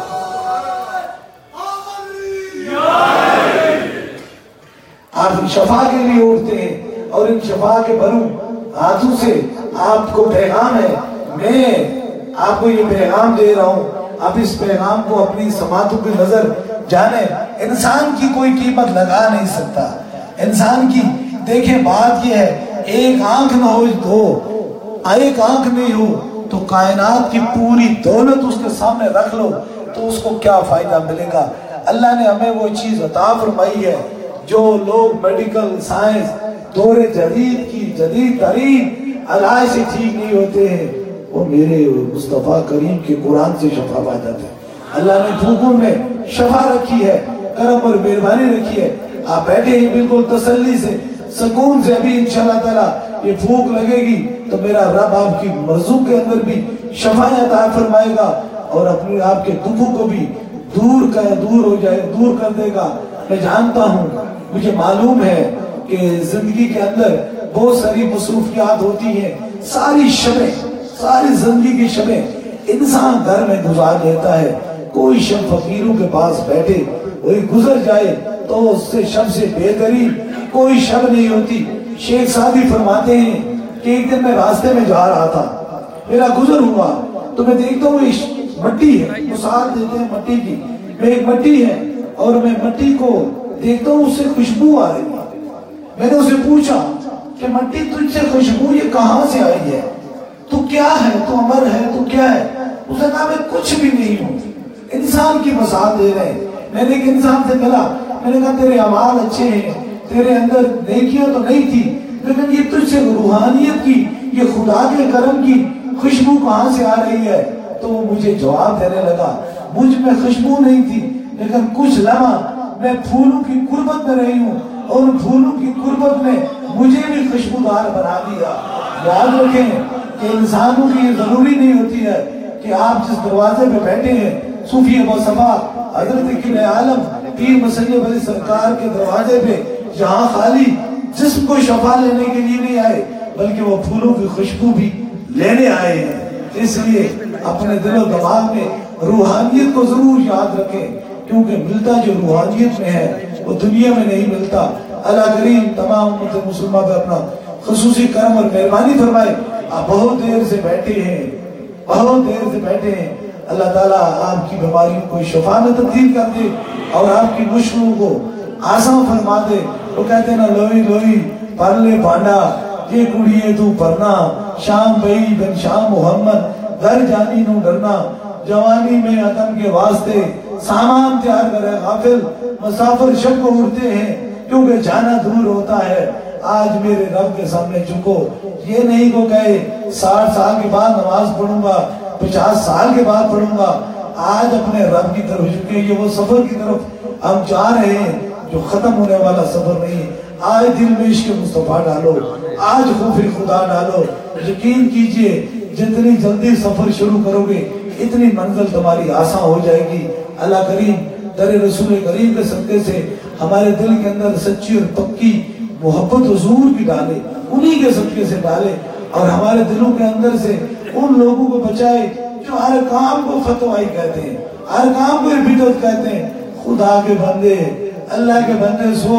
آپ شفا کے لیے اٹھتے ہیں، اور ان شفا کے بھروں ہاتھوں سے آپ کو پیغام ہے، میں آپ کو یہ پیغام دے رہا ہوں، آپ اس پیغام کو اپنی سماعتوں کی نظر جانے۔ انسان کی کوئی قیمت لگا نہیں سکتا، انسان کی دیکھیں بات یہ ہے، ایک آنکھ نہ ہو تو ایک آنکھ نہیں ہو تو کائنات کی پوری دولت اس کے سامنے رکھ لو تو اس کو کیا فائدہ ملے گا؟ اللہ نے ہمیں وہ چیز عطا فرمائی ہے جو لوگ میڈیکل سائنس دور جدید کی جدید ترین علاج سے ٹھیک نہیں ہوتے ہیں، وہ میرے مصطفیٰ کریم کے قرآن سے شفا پاتا ہے۔ اللہ نے پھوکوں میں شفا رکھی ہے، کرم اور مہربانی رکھی ہے۔ آپ بیٹھے ہیں بالکل تسلی سے، سکون سے، ابھی انشاءاللہ تعالیٰ یہ پھوک لگے گی تو میرا رب آپ کی مرضوں کے اندر بھی شفا عطا فرمائے گا اور اپنے آپ کے دکھوں کو بھی دور کر دور ہو جائے دور کر دے گا۔ میں جانتا ہوں، مجھے معلوم ہے کہ زندگی کے اندر بہت ساری مصروفیات ہوتی ہیں، ساری شبیں ساری زندگی کی شبیں انسان گھر میں گزار لیتا ہے، کوئی شب فقیروں کے پاس بیٹھے وہی گزر جائے تو اس سے شب سے بہترین کوئی شب نہیں ہوتی۔ شیخ سعدی فرماتے ہیں کہ ایک دن میں راستے میں جا رہا تھا، میرا گزر ہوا تو میں دیکھتا ہوں مٹی ہے، مثال دیتے ہیں مٹی کی، میں ایک مٹی ہے اور میں مٹی کو دیکھتا ہوں، اس سے خوشبو آ رہی ہے۔ میں نے اسے پوچھا کہ مٹی تجھ سے خوشبو یہ کہاں سے آئی ہے؟ تو کیا ہے؟ تو امر ہے؟ تو کیا ہے؟ اس نے کہا میں کچھ بھی نہیں ہوں، انسان کی مثال دے رہے ہیں۔ میں نے ایک انسان سے ملا، میں نے کہا تیرے اعمال اچھے ہیں، تیرے اندر نیکیاں تو نہیں تھی، لیکن یہ تجھ سے روحانیت کی، یہ خدا کے کرم کی خوشبو کہاں سے آ رہی ہے؟ تو وہ مجھے جواب دینے لگا، مجھ میں خوشبو نہیں تھی، لیکن کچھ لمحہ میں پھولوں کی قربت میں رہی ہوں اور ان پھولوں کی قربت میں مجھے بھی خوشبودار بنا دیا۔ یاد رکھیں کہ انسانوں کی یہ ضروری نہیں ہوتی ہے کہ آپ جس دروازے پہ بیٹھے ہیں، صوفی ابو صفا حضرت قبلہ عالم پیر مسیح علی سرکار کے دروازے پہ جہاں خالی جسم کو شفا لینے کے لیے نہیں آئے بلکہ وہ پھولوں کی خوشبو بھی لینے آئے ہیں۔ اس لیے اپنے دل و دماغ میں روحانیت کو ضرور یاد رکھیں، کیونکہ ملتا جو روحانیت میں ہے وہ دنیا میں نہیں ملتا۔ اللہ کریم تمام امت مسلمہ پہ اپنا خصوصی کرم اور مہربانی فرمائے۔ آپ بہت دیر سے بیٹھے ہیں، بہت دیر سے بیٹھے ہیں، اللہ تعالیٰ آپ کی بیماریوں کو شفا میں تبدیل کر دے اور آپ کی مشکلوں کو آسان فرما دے۔ وہ کہتے ہیں نا لوئی لوئی پرلے پانڈا یہ کڑیے تو پرنا، شام بئی بن شام محمد گھر جانی نو ڈرنا، جوانی میں عدم کے واسطے سامان تیار کرے غافل، مسافر شب کو اڑتے ہیں کیونکہ جانا دور ہوتا ہے۔ آج میرے رب کے سامنے جھکو، یہ نہیں کو کہے ساٹھ سال کے بعد نماز پڑھوں گا، پچاس سال کے بعد پڑھوں گا، آج اپنے رب کی طرف جھکے۔ یہ وہ سفر کی طرف ہم جا رہے ہیں جو ختم ہونے والا سفر نہیں۔ آج دل میں عشق مصطفیٰ ڈالو، آج خوف خدا ڈالو، یقین کیجئے جتنی جلدی سفر شروع کرو گے اتنی منزل تمہاری آسان ہو جائے گی۔ اللہ کریم در رسول کریم کے صدقے سے ہمارے دل کے اندر سچی اور پکی محبت حضور کی ڈالے، انہی کے صدقے سے ڈالے، اور ہمارے دلوں کے اندر سے ان لوگوں کو بچائے جو ہر کام کو فتوائی کہتے ہیں، ہر کام کو بدعت کہتے ہیں۔ خدا کے بندے، اللہ کے بندے سوچ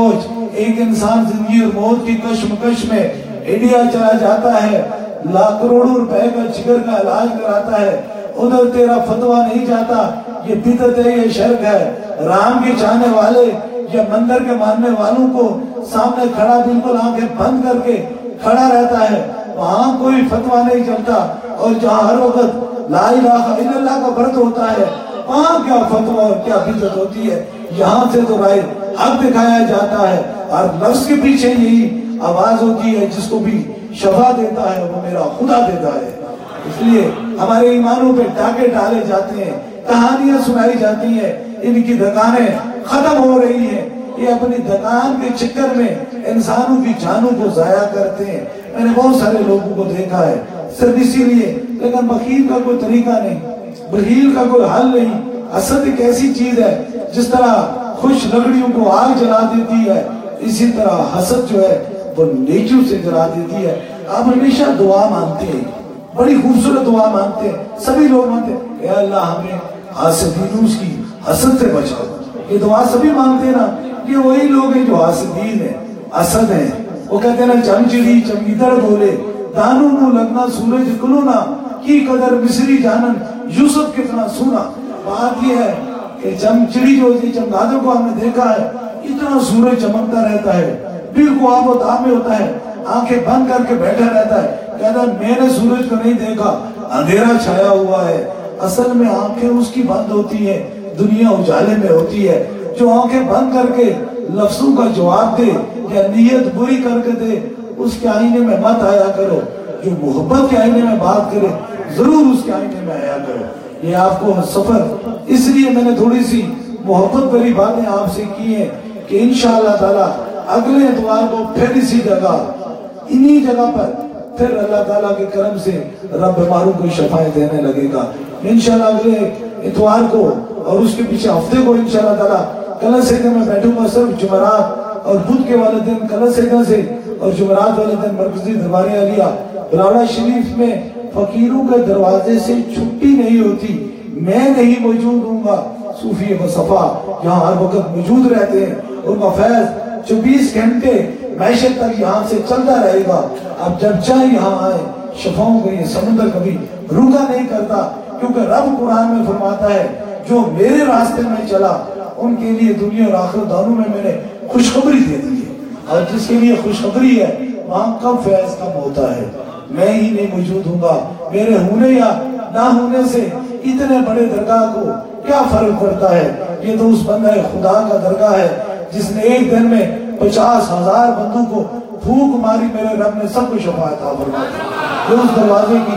ایک انسان زندگی اور موت کی کشمکش میں انڈیا چلا جاتا ہے، لاکھ کروڑوں روپے کا جگر کا علاج کراتا ہے، ادھر تیرا فتویٰ نہیں جاتا، یہ بدعت ہے، یہ شرک ہے۔ رام کے چاہنے والے یا مندر کے ماننے والوں کو سامنے کھڑا بالکل آنکھیں بند کر کے کھڑا رہتا ہے، وہاں کوئی فتویٰ نہیں چلتا، اور جہاں ہر وقت لا الہ الا اللہ کا برت ہوتا ہے وہاں کیا فتویٰ اور کیا بدعت ہوتی ہے؟ یہاں سے تو رائے حق دکھایا جاتا ہے، اور لفظ کے پیچھے یہی آواز ہوتی ہے، جس کو بھی شفا دیتا ہے وہ میرا خدا دیتا ہے۔ اس لیے ہمارے ایمانوں پہ ڈاکے ڈالے جاتے ہیں، کہانیاں سنائی جاتی ہیں، ان کی دکانیں ختم ہو رہی ہیں، یہ اپنی دکان کے چکر میں انسانوں کی جانوں کو ضائع کرتے ہیں۔ میں نے بہت سارے لوگوں کو دیکھا ہے صرف اسی لیے، لیکن بخیل کا کوئی طریقہ نہیں، بخیل کا کوئی حل نہیں۔ حسد ایک ایسی چیز ہے جس طرح خوش لکڑیوں کو آگ جلا دیتی ہے، اسی طرح حسد جو ہے وہ نیچوں سے جلا دیتی ہے۔ آپ ہمیشہ دعا مانگتے ہیں، بڑی خوبصورت دعا مانگتے ہیں، سبھی لوگ مانگتے ہیں، اے اللہ ہمیں حاسدین کی حسد سے بچا۔ یہ دعا سبھی مانگتے ہیں نا، یہ وہی لوگ ہیں جو حاسدین ہیں، حسد ہیں۔ وہ کہتے ہیں نا چمچڑی چمگیدڑ بولے دانوں نو لگنا سورج کلونا کی قدر مصری جانن یوسف کتنا سونا۔ بات یہ ہے کہ چمچڑی جو ہوتی ہے، چمگادڑ کو ہم نے دیکھا ہے اتنا سورج چمکتا رہتا ہے، بالکل آب و تاب میں ہوتا ہے، آنکھیں بند کر کے بیٹھا رہتا ہے، کہتا ہے میں نے سورج کو نہیں دیکھا، اندھیرا چھایا ہوا ہے۔ اصل میں آنکھیں اس کی بند ہوتی ہیں، دنیا اجالے میں ہوتی ہے۔ جو آنکھیں بند کر کے لفظوں کا جواب دے یا نیت بری کر کے دے، اس کے آئینے میں مت آیا کرو۔ جو محبت کے آئینے میں بات کرے ضرور اس کے آئینے میں آیا کرو۔ یہ آپ کو سفر اس لیے میں نے تھوڑی سی محبت بری باتیں آپ سے کی ہیں کہ انشاءاللہ تعالیٰ اگلے اتوار کو پھر اسی جگہ انہی جگہ پر پھر اللہ تعالیٰ کے کرم سے رب بیماروں کو شفائیں دینے لگے گا انشاءاللہ اگلے اتوار کو، اور اس کے پیچھے ہفتے کو انشاءاللہ تعالیٰ کل سے میں بیٹھوں گا صرف جمعرات اور بدھ کے والے دن کل سے سے اور جمعرات والے دن مرکزی دربار عالیہ بلاوڑا شریف میں فقیروں کے دروازے سے چھٹی نہیں ہوتی، میں نہیں موجود ہوں گا، صوفی بصفا یہاں ہر وقت موجود رہتے ہیں، ان کا فیض چوبیس گھنٹے معیشت تک یہاں سے چلتا رہے گا۔ اب جب چاہے یہاں آئے، شفاؤں کا یہ سمندر کبھی رکا نہیں کرتا، کیونکہ رب قرآن میں فرماتا ہے جو میرے راستے میں چلا ان کے لیے دنیا اور آخرت دونوں میں میں نے خوشخبری دے دی ہے، اور جس کے لیے خوشخبری ہے وہاں کب فیض کم ہوتا ہے۔ میں ہی نہیں موجود ہوں گا، میرے ہونے یا نہ ہونے سے اتنے بڑے درگاہ کو کیا فرق پڑتا ہے؟ یہ تو اس بندہ خدا کا درگاہ ہے جس نے ایک دن میں پچاس ہزار بندوں کو پھونک ماری، میرے رب نے سب کو شفا عطا فرما دی۔ جو اس دروازے کی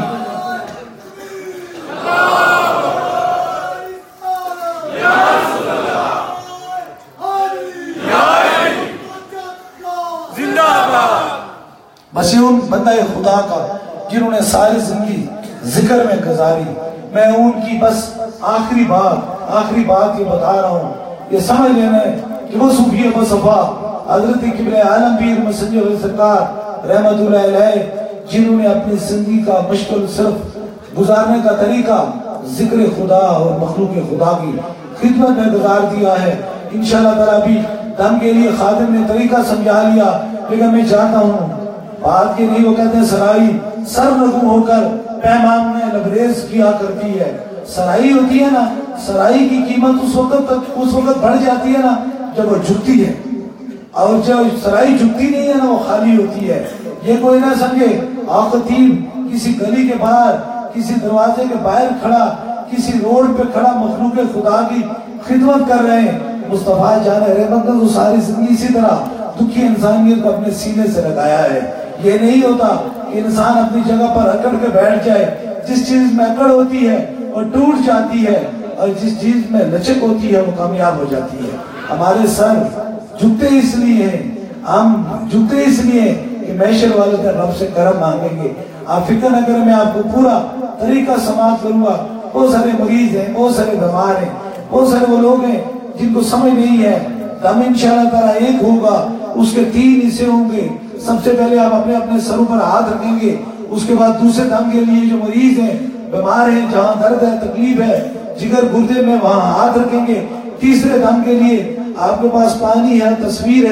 بس ان بندہ خدا کا جنہوں نے ساری زندگی ذکر میں گزاری، میں ان کی بس آخری بات آخری بات یہ بتا رہا ہوں، یہ سمجھ لینا ہے کہ وہ صوفی بصفا حضرت قبلہ عالم پیر مسنجر علیہ سرکار رحمت اللہ علیہ جنہوں نے اپنی زندگی کا مشکل صرف گزارنے کا طریقہ ذکر خدا اور مخلوق خدا کی خدمت میں گزار دیا ہے۔ انشاءاللہ تعالیٰ بھی دم کے لیے خادم نے طریقہ سمجھا لیا، لیکن میں چاہتا ہوں بات کے نہیں، وہ کہتے ہیں سرائی سر نگو ہو کر پیمان میں لبریز کیا کرتی ہے۔ سرائی ہوتی ہے نا، سرائی کی قیمت اس وقت تک اس وقت بڑھ جاتی ہے نا جب وہ جھکتی ہے، اور جب سرائی جھکتی نہیں ہے نا وہ خالی ہوتی ہے۔ یہ کوئی نہ سمجھے آ خطیب کسی گلی کے باہر کسی دروازے کے باہر کھڑا کسی روڈ پہ کھڑا مخلوق خدا کی خدمت کر رہے ہیں۔ مصطفیٰ جان رحمت نے تو ساری زندگی اسی طرح دکھی انسانیت کو اپنے سینے سے لگایا ہے۔ یہ نہیں ہوتا کہ انسان اپنی جگہ پر اکڑ کے بیٹھ جائے، جس چیز میں اکڑ ہوتی ہے وہ ٹوٹ جاتی ہے، اور جس چیز میں لچک ہوتی ہے وہ کامیاب ہو جاتی ہے۔ ہمارے سر جھکتے اس لیے ہیں، ہم جھکتے اس لیے کہ محشر والے دن رب سے کرم مانگیں گے۔ آپ فکر نہ کریں، میں آپ کو پورا طریقہ سماعت کروں گا۔ بہت سارے مریض ہیں، بہت سارے بیمار ہیں، بہت سارے وہ لوگ ہیں جن کو سمجھ نہیں ہے۔ دم انشاءاللہ تعالیٰ ایک ہوگا، اس کے تین حصے ہوں گے۔ سب سے پہلے آپ اپنے اپنے سروں پر ہاتھ رکھیں گے، اس کے بعد دوسرے دم کے لیے جو مریض ہیں بیمار ہیں جہاں درد ہے تکلیف ہے جگر گردے میں وہاں ہاتھ رکھیں گے۔ تیسرے دم کے لیے آپ کے پاس پانی ہے تصویر ہے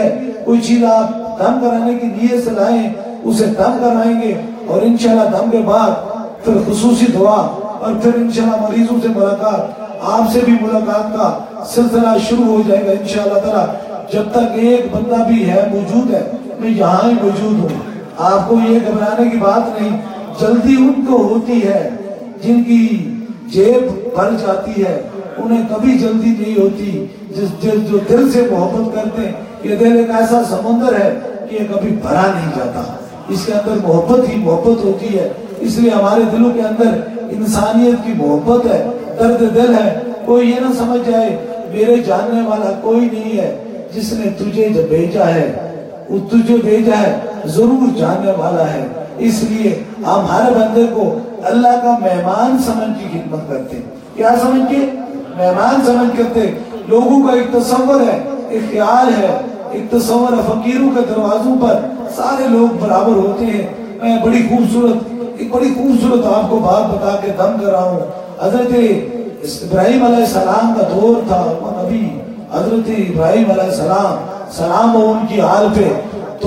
کوئی چیز آپ دم کرانے کی نیت سے لائیں اسے دم کرائیں گے، اور انشاءاللہ دم کے بعد پھر خصوصی دعا، اور پھر انشاءاللہ مریضوں سے ملاقات، آپ سے بھی ملاقات کا سلسلہ شروع ہو جائے گا انشاءاللہ تعالی۔ جب تک ایک بندہ بھی ہے موجود ہے، میں یہاں ہی موجود ہوں، آپ کو یہ گھبرانے کی بات نہیں۔ جلدی ان کو ہوتی ہے جن کی جیب بھر جاتی ہے، انہیں کبھی جلدی نہیں ہوتی جس جس جو دل سے محبت کرتے ہیں۔ یہ دل ایک ایسا سمندر ہے کہ یہ کبھی بھرا نہیں جاتا، اس کے اندر محبت ہی محبت ہوتی ہے۔ اس لیے ہمارے دلوں کے اندر انسانیت کی محبت ہے، درد دل ہے۔ کوئی یہ نہ سمجھ جائے میرے جاننے والا کوئی نہیں ہے، جس نے تجھے جو بھیجا ہے وہ تجھے بھیجا ہے ضرور جاننے والا ہے۔ اس لیے ہم ہر بندے کو اللہ کا مہمان سمجھ کی خدمت کرتے ہیں۔ کیا سمجھ کے؟ مہمان سمجھ کرتے۔ لوگوں کا ایک تصور ہے، ایک خیال ہے، ایک تصور ہے فقیروں کے دروازوں پر سارے لوگ برابر ہوتے ہیں۔ میں بڑی خوبصورت ایک بڑی خوبصورت آپ کو بات بتا کے دم کر رہا ہوں۔ حضرت ابراہیم علیہ السلام کا دور تھا، وہ نبی حضرت ابراہیم علیہ السلام سلام ہو ان کی حال پہ، تو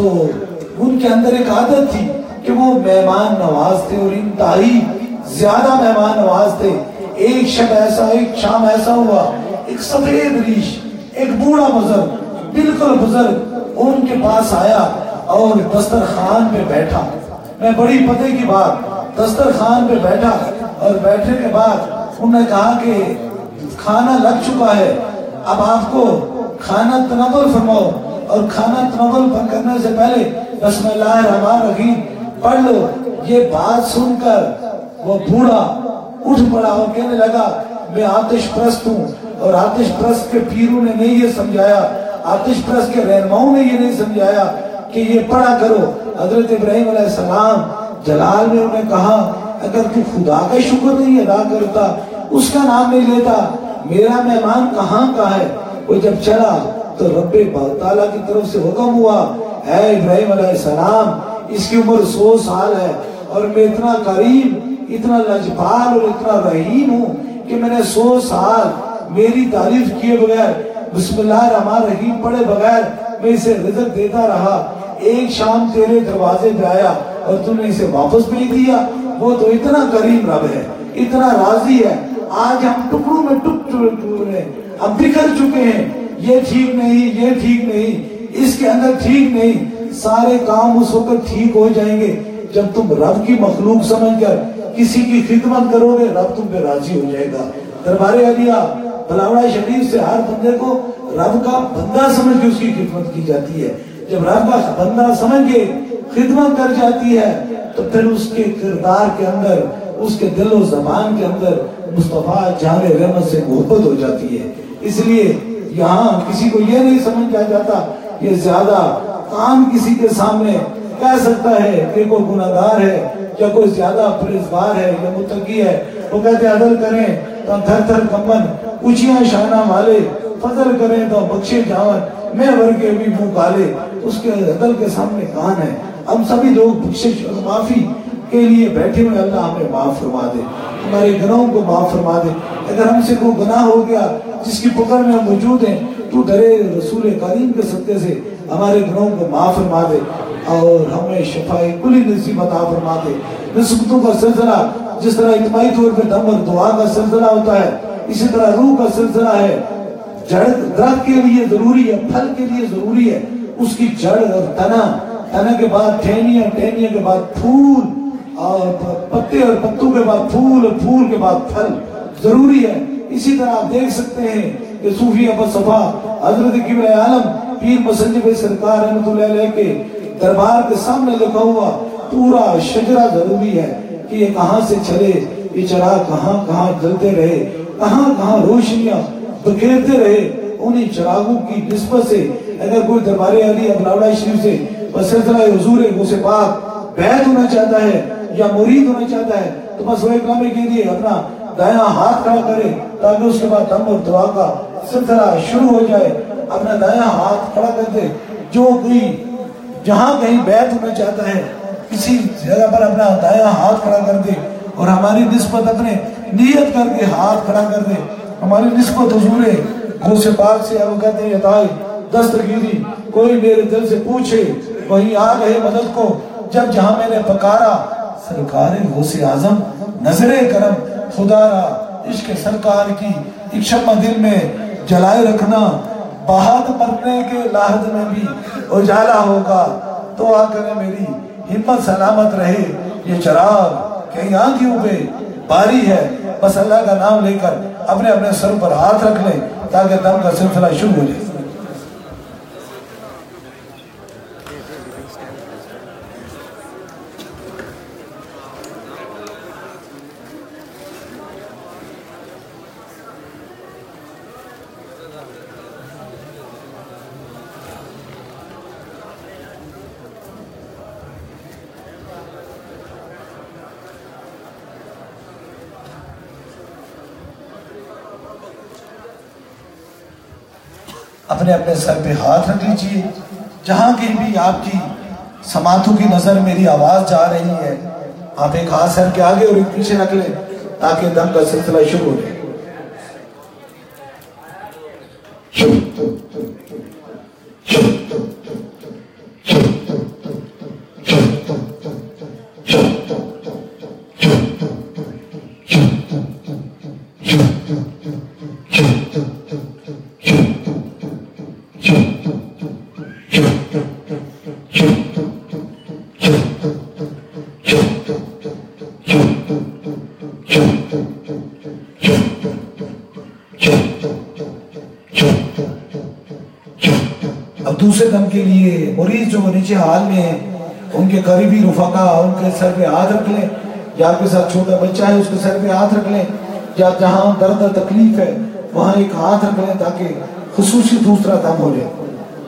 ان کے اندر ایک عادت تھی کہ وہ مہمان نواز تھے، اور انتہائی زیادہ مہمان نواز تھے۔ ایک شب ایسا ایک شام ایسا ہوا، ایک سفید ریش ایک بوڑھا بزرگ بالکل بزرگ ان کے پاس آیا اور دسترخوان پہ بیٹھا۔ میں بڑی پتے کی بات، دسترخوان پہ بیٹھا، اور بیٹھنے کے بعد انہوں نے کہا کہ کھانا لگ چکا ہے، اب آپ کو کھانا تناول فرماؤ، اور کھانا تناول کرنے سے پہلے بسم اللہ الرحمن الرحیم پڑھ لو۔ یہ بات سن کر وہ بوڑھا اٹھ پڑا اور کہنے لگا میں آتش پرست ہوں، اور آتش پرست کے پیروں نے نہیں یہ سمجھایا، آتش پرست کے رہنماؤں نے یہ نہیں سمجھایا کہ یہ پڑھا کرو۔ حضرت ابراہیم علیہ السلام جلال میں انہیں کہا اگر تو خدا کا شکر نہیں ادا کرتا، اس کا نام نہیں لیتا، میرا مہمان کہاں کا ہے؟ وہ جب چلا تو رب تعالیٰ کی طرف سے حکم ہوا، اے ابراہیم علیہ السلام اس کی عمر سو سال ہے، اور میں اتنا کریم، اتنا لجپال اور اتنا رحیم ہوں کہ میں نے سو سال میری تعریف کیے بغیر، بسم اللہ الرحمن الرحیم پڑھے بغیر میں اسے رزق دیتا رہا۔ ایک شام تیرے دروازے پہ آیا اور تم نے اسے واپس بھیج دیا۔ وہ تو اتنا کریم رب ہے، اتنا راضی ہے۔ آج ہم ٹکڑوں میں ٹک چکے ہیں، ہم بکھر چکے ہیں، یہ ٹھیک نہیں، یہ ٹھیک نہیں، اس کے اندر ٹھیک نہیں۔ سارے کام اس وقت ٹھیک ہو جائیں گے جب تم رب کی مخلوق سمجھ کر کسی کی خدمت کرو گے، رب تم پہ راضی ہو جائے گا۔ دربار عالیہ بلاوڑا شریف سے ہر بندے کو رب کا بندہ سمجھ کے اس کی خدمت کی جاتی ہے۔ جب رب کا بندہ سمجھ کے خدمت کر جاتی ہے تو پھر اس کے کردار کے اندر، اس کے دل و زبان کے اندر مصطفیٰ جان رحمت سے محبت ہو جاتی ہے۔ اس لیے یہاں کسی کو یہ نہیں سمجھا جاتا، یہ زیادہ کام کسی کے سامنے کہہ سکتا ہے کہ کوئی گناہگار ہے یا کوئی زیادہ پرہیزگار ہے یا متقی ہے، وہ کہتے عدل کریں تو تھر تھر کمبن، اونچیاں شانہ والے فضل کریں تو بخشے جاون، میں ور کے بھی منہ کالے، اس کے عدل کے سامنے کان ہے۔ ہم سبھی لوگ بخشش اور معافی کے لیے بیٹھے ہوئے، اللہ ہمیں معاف فرما دے، ہمارے گناہوں کو معاف فرما دے۔ اگر ہم سے کوئی گناہ ہو گیا جس کی پکڑ میں ہم موجود ہیں، تو درے رسول کریم کے صدقے سے ہمارے گناہوں کو معاف فرما دے اور ہمیں شفاء کلی نصیب عطا فرما دے۔ نسبتوں کا سلسلہ جس طرح اجتماعی طور پہ دم اور دعا کا سلسلہ ہوتا ہے، اسی طرح روح کا سلسلہ ہے۔ جڑ درخت کے لیے ضروری ہے، پھل کے لیے ضروری ہے اس کی جڑ اور تنا، تنا کے بعد ٹہنیاں، ٹہنیاں کے بعد پھول، اور پتے اور پتوں کے بعد پھول، اور پھول کے بعد پھل ضروری ہے۔ اسی طرح آپ دیکھ سکتے ہیں کہ صوفی ابو صفا حضرت قبلہ عالم پیر مسنجب سرکار رحمۃ اللہ علیہ کے دربار کے سامنے لکھا ہوا پورا شجرہ ضروری ہے کہ یہ کہاں سے چلے، یہ چراغ کہاں کہاں جلتے رہے، کہاں کہاں روشنیاں بکھیرتے رہے۔ انہیں چراغوں کی نسبت سے اگر کوئی دربار عالیہ بلاوڑا شریف سے بسلسلہ حضور غوث پاک بیعت ہونا چاہتا ہے یا مرید ہونا چاہتا ہے تو بس وہ اکرامے کے لیے اپنا دایاں ہاتھ کھڑا کرے تاکہ اس کے بعد دم اور دعا کا سلسلہ شروع ہو جائے۔ اپنا دایاں ہاتھ کھڑا کر دے، جو کوئی جہاں کہیں بیعت ہونا چاہتا ہے کسی جگہ پر اپنا دایاں ہاتھ کھڑا کر دے، اور ہماری نسبت اپنے نیت کر کے ہاتھ کھڑا کر دے۔ ہماری نسبت حضور غوث پاک سے وہ کہتے ہیں عطائے دستگیری کوئی میرے دل سے پوچھے وہیں آ گئے مدد کو جب جہاں میں نے پکارا سرکار غوث اعظم نظر کرم خدا را عشق سرکار کی ایک شمع دل میں جلائے رکھنا بہت مرنے کے لاحد میں بھی اجالا ہوگا تو آ کرے میری ہمت سلامت رہے یہ چراغ کہیں آنکھوں پہ باری ہے بس اللہ کا نام لے کر اپنے اپنے سر پر ہاتھ رکھ لیں تاکہ دم کا سلسلہ شروع ہو جائے اپنے اپنے سر پہ ہاتھ رکھ لیجئے جہاں کہیں بھی آپ کی سماعتوں کی نظر میری آواز جا رہی ہے آپ ایک ہاتھ سر کے آگے اور ایک پیچھے رکھ لیں تاکہ دم کا سلسلہ شروع ہو جائے اب دوسرے دم کے لیے مریض جو نیچے حال میں ہیں ان کے قریبی رفقا ان کے سر پہ ہاتھ رکھ لیں یا آپ کے ساتھ چھوٹا بچہ ہے اس کے سر پہ ہاتھ رکھ لیں یا جہاں درد و تکلیف ہے وہاں ایک ہاتھ رکھ لیں تاکہ خصوصی دوسرا دم ہو جائے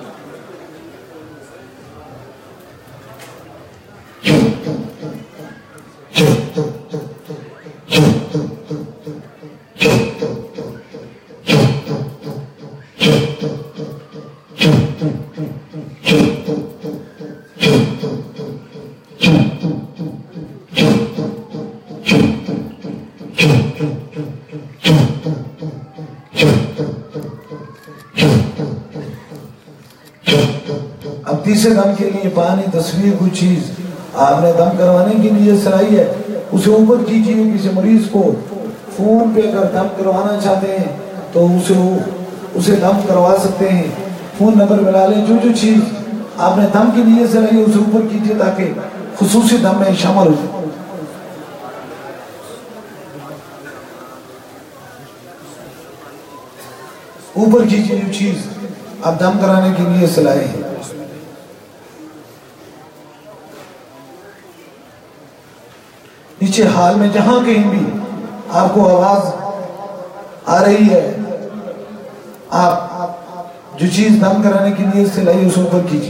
اب تیسرے دم کے لیے پانی تصویر کوئی چیز آپ نے دم کروانے کی نیت سرائی ہے اسے اوپر کیجیے کسی مریض کو فون پہ اگر دم کروانا چاہتے ہیں تو اسے اسے دم کروا سکتے ہیں فون نمبر ملا لیں جو جو چیز آپ نے دم کی نیت سرائی ہے اسے اوپر کیجیے تاکہ خصوصی دم میں شامل ہو جائے اوپر کیجیے جو چیز آپ دم کرانے کی نیت سے لائے ہیں نیچے حال میں جہاں کہیں بھی آپ کو آواز آ رہی ہے آپ جو چیز دم کرانے کی نیت سے لائے اسے اوپر کیجیے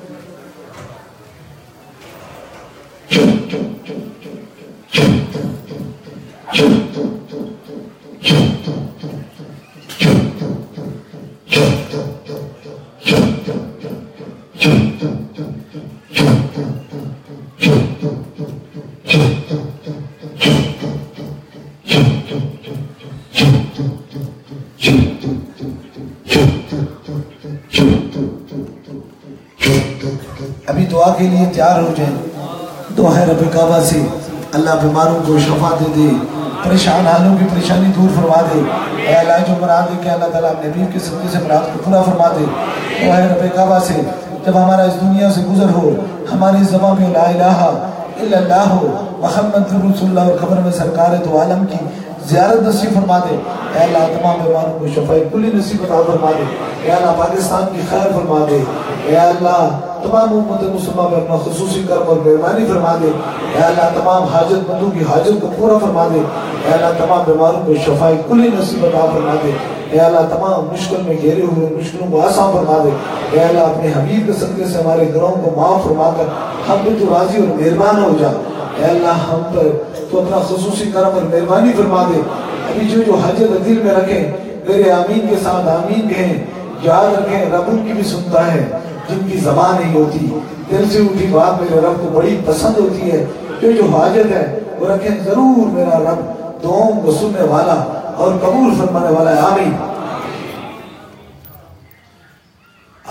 ابھی دعا کے لیے تیار ہو جائیں دعا ہے رب کعبہ سے اللہ بیماروں کو شفا دے دے پریشان حالوں کی پریشانی دور فرما دے اے اللہ جو مراد ہے کہ اللہ تعالیٰ اپنے حبیب کے صدقے سے مراد کو پورا فرما دے دعا ہے رب کعبہ سے جب ہمارا اس دنیا سے گزر ہو ہماری زبان میں لا الہ الا اللہ ہو محمد رسول اللہ اور خبر میں سرکار دو عالم کی زیارت نصیب فرما دے اے اللہ تمام بیماروں کو شفاء کلی نصیب عطا فرما دے اے اللہ پاکستان کی خیر فرما دے اے اللہ تمام امت مسلمہ پر اپنا خصوصی کرم اور مہربانی فرما دے اے اللہ تمام حاجت مندوں کی حاجت کو پورا فرما دے اے اللہ تمام بیماروں کو شفاء کلی نصیب عطا فرما دے اے اللہ تمام مشکل میں گھیرے ہوئے مشکلوں کو آسان فرما دے اے اللہ اپنے حبیب کے صدقے سے ہمارے گھروں کو معاف فرما کر ہم پہ تو راضی اور مہربان ہو جا اے اللہ ہم پر تو اپنا خصوصی کرم اور مہربانی فرما دے ابھی جو جو حاجت دل میں رکھیں میرے آمین کے ساتھ آمین کہیں یاد رکھیں رب ان کی بھی سنتا ہے جن کی زبان نہیں ہوتی دل سے اٹھی بات میرے رب کو بڑی پسند ہوتی ہے جو جو حاجت ہے وہ رکھیں ضرور میرا رب دعاؤں کو سننے والا اور قبول فرمانے والا ہے آمین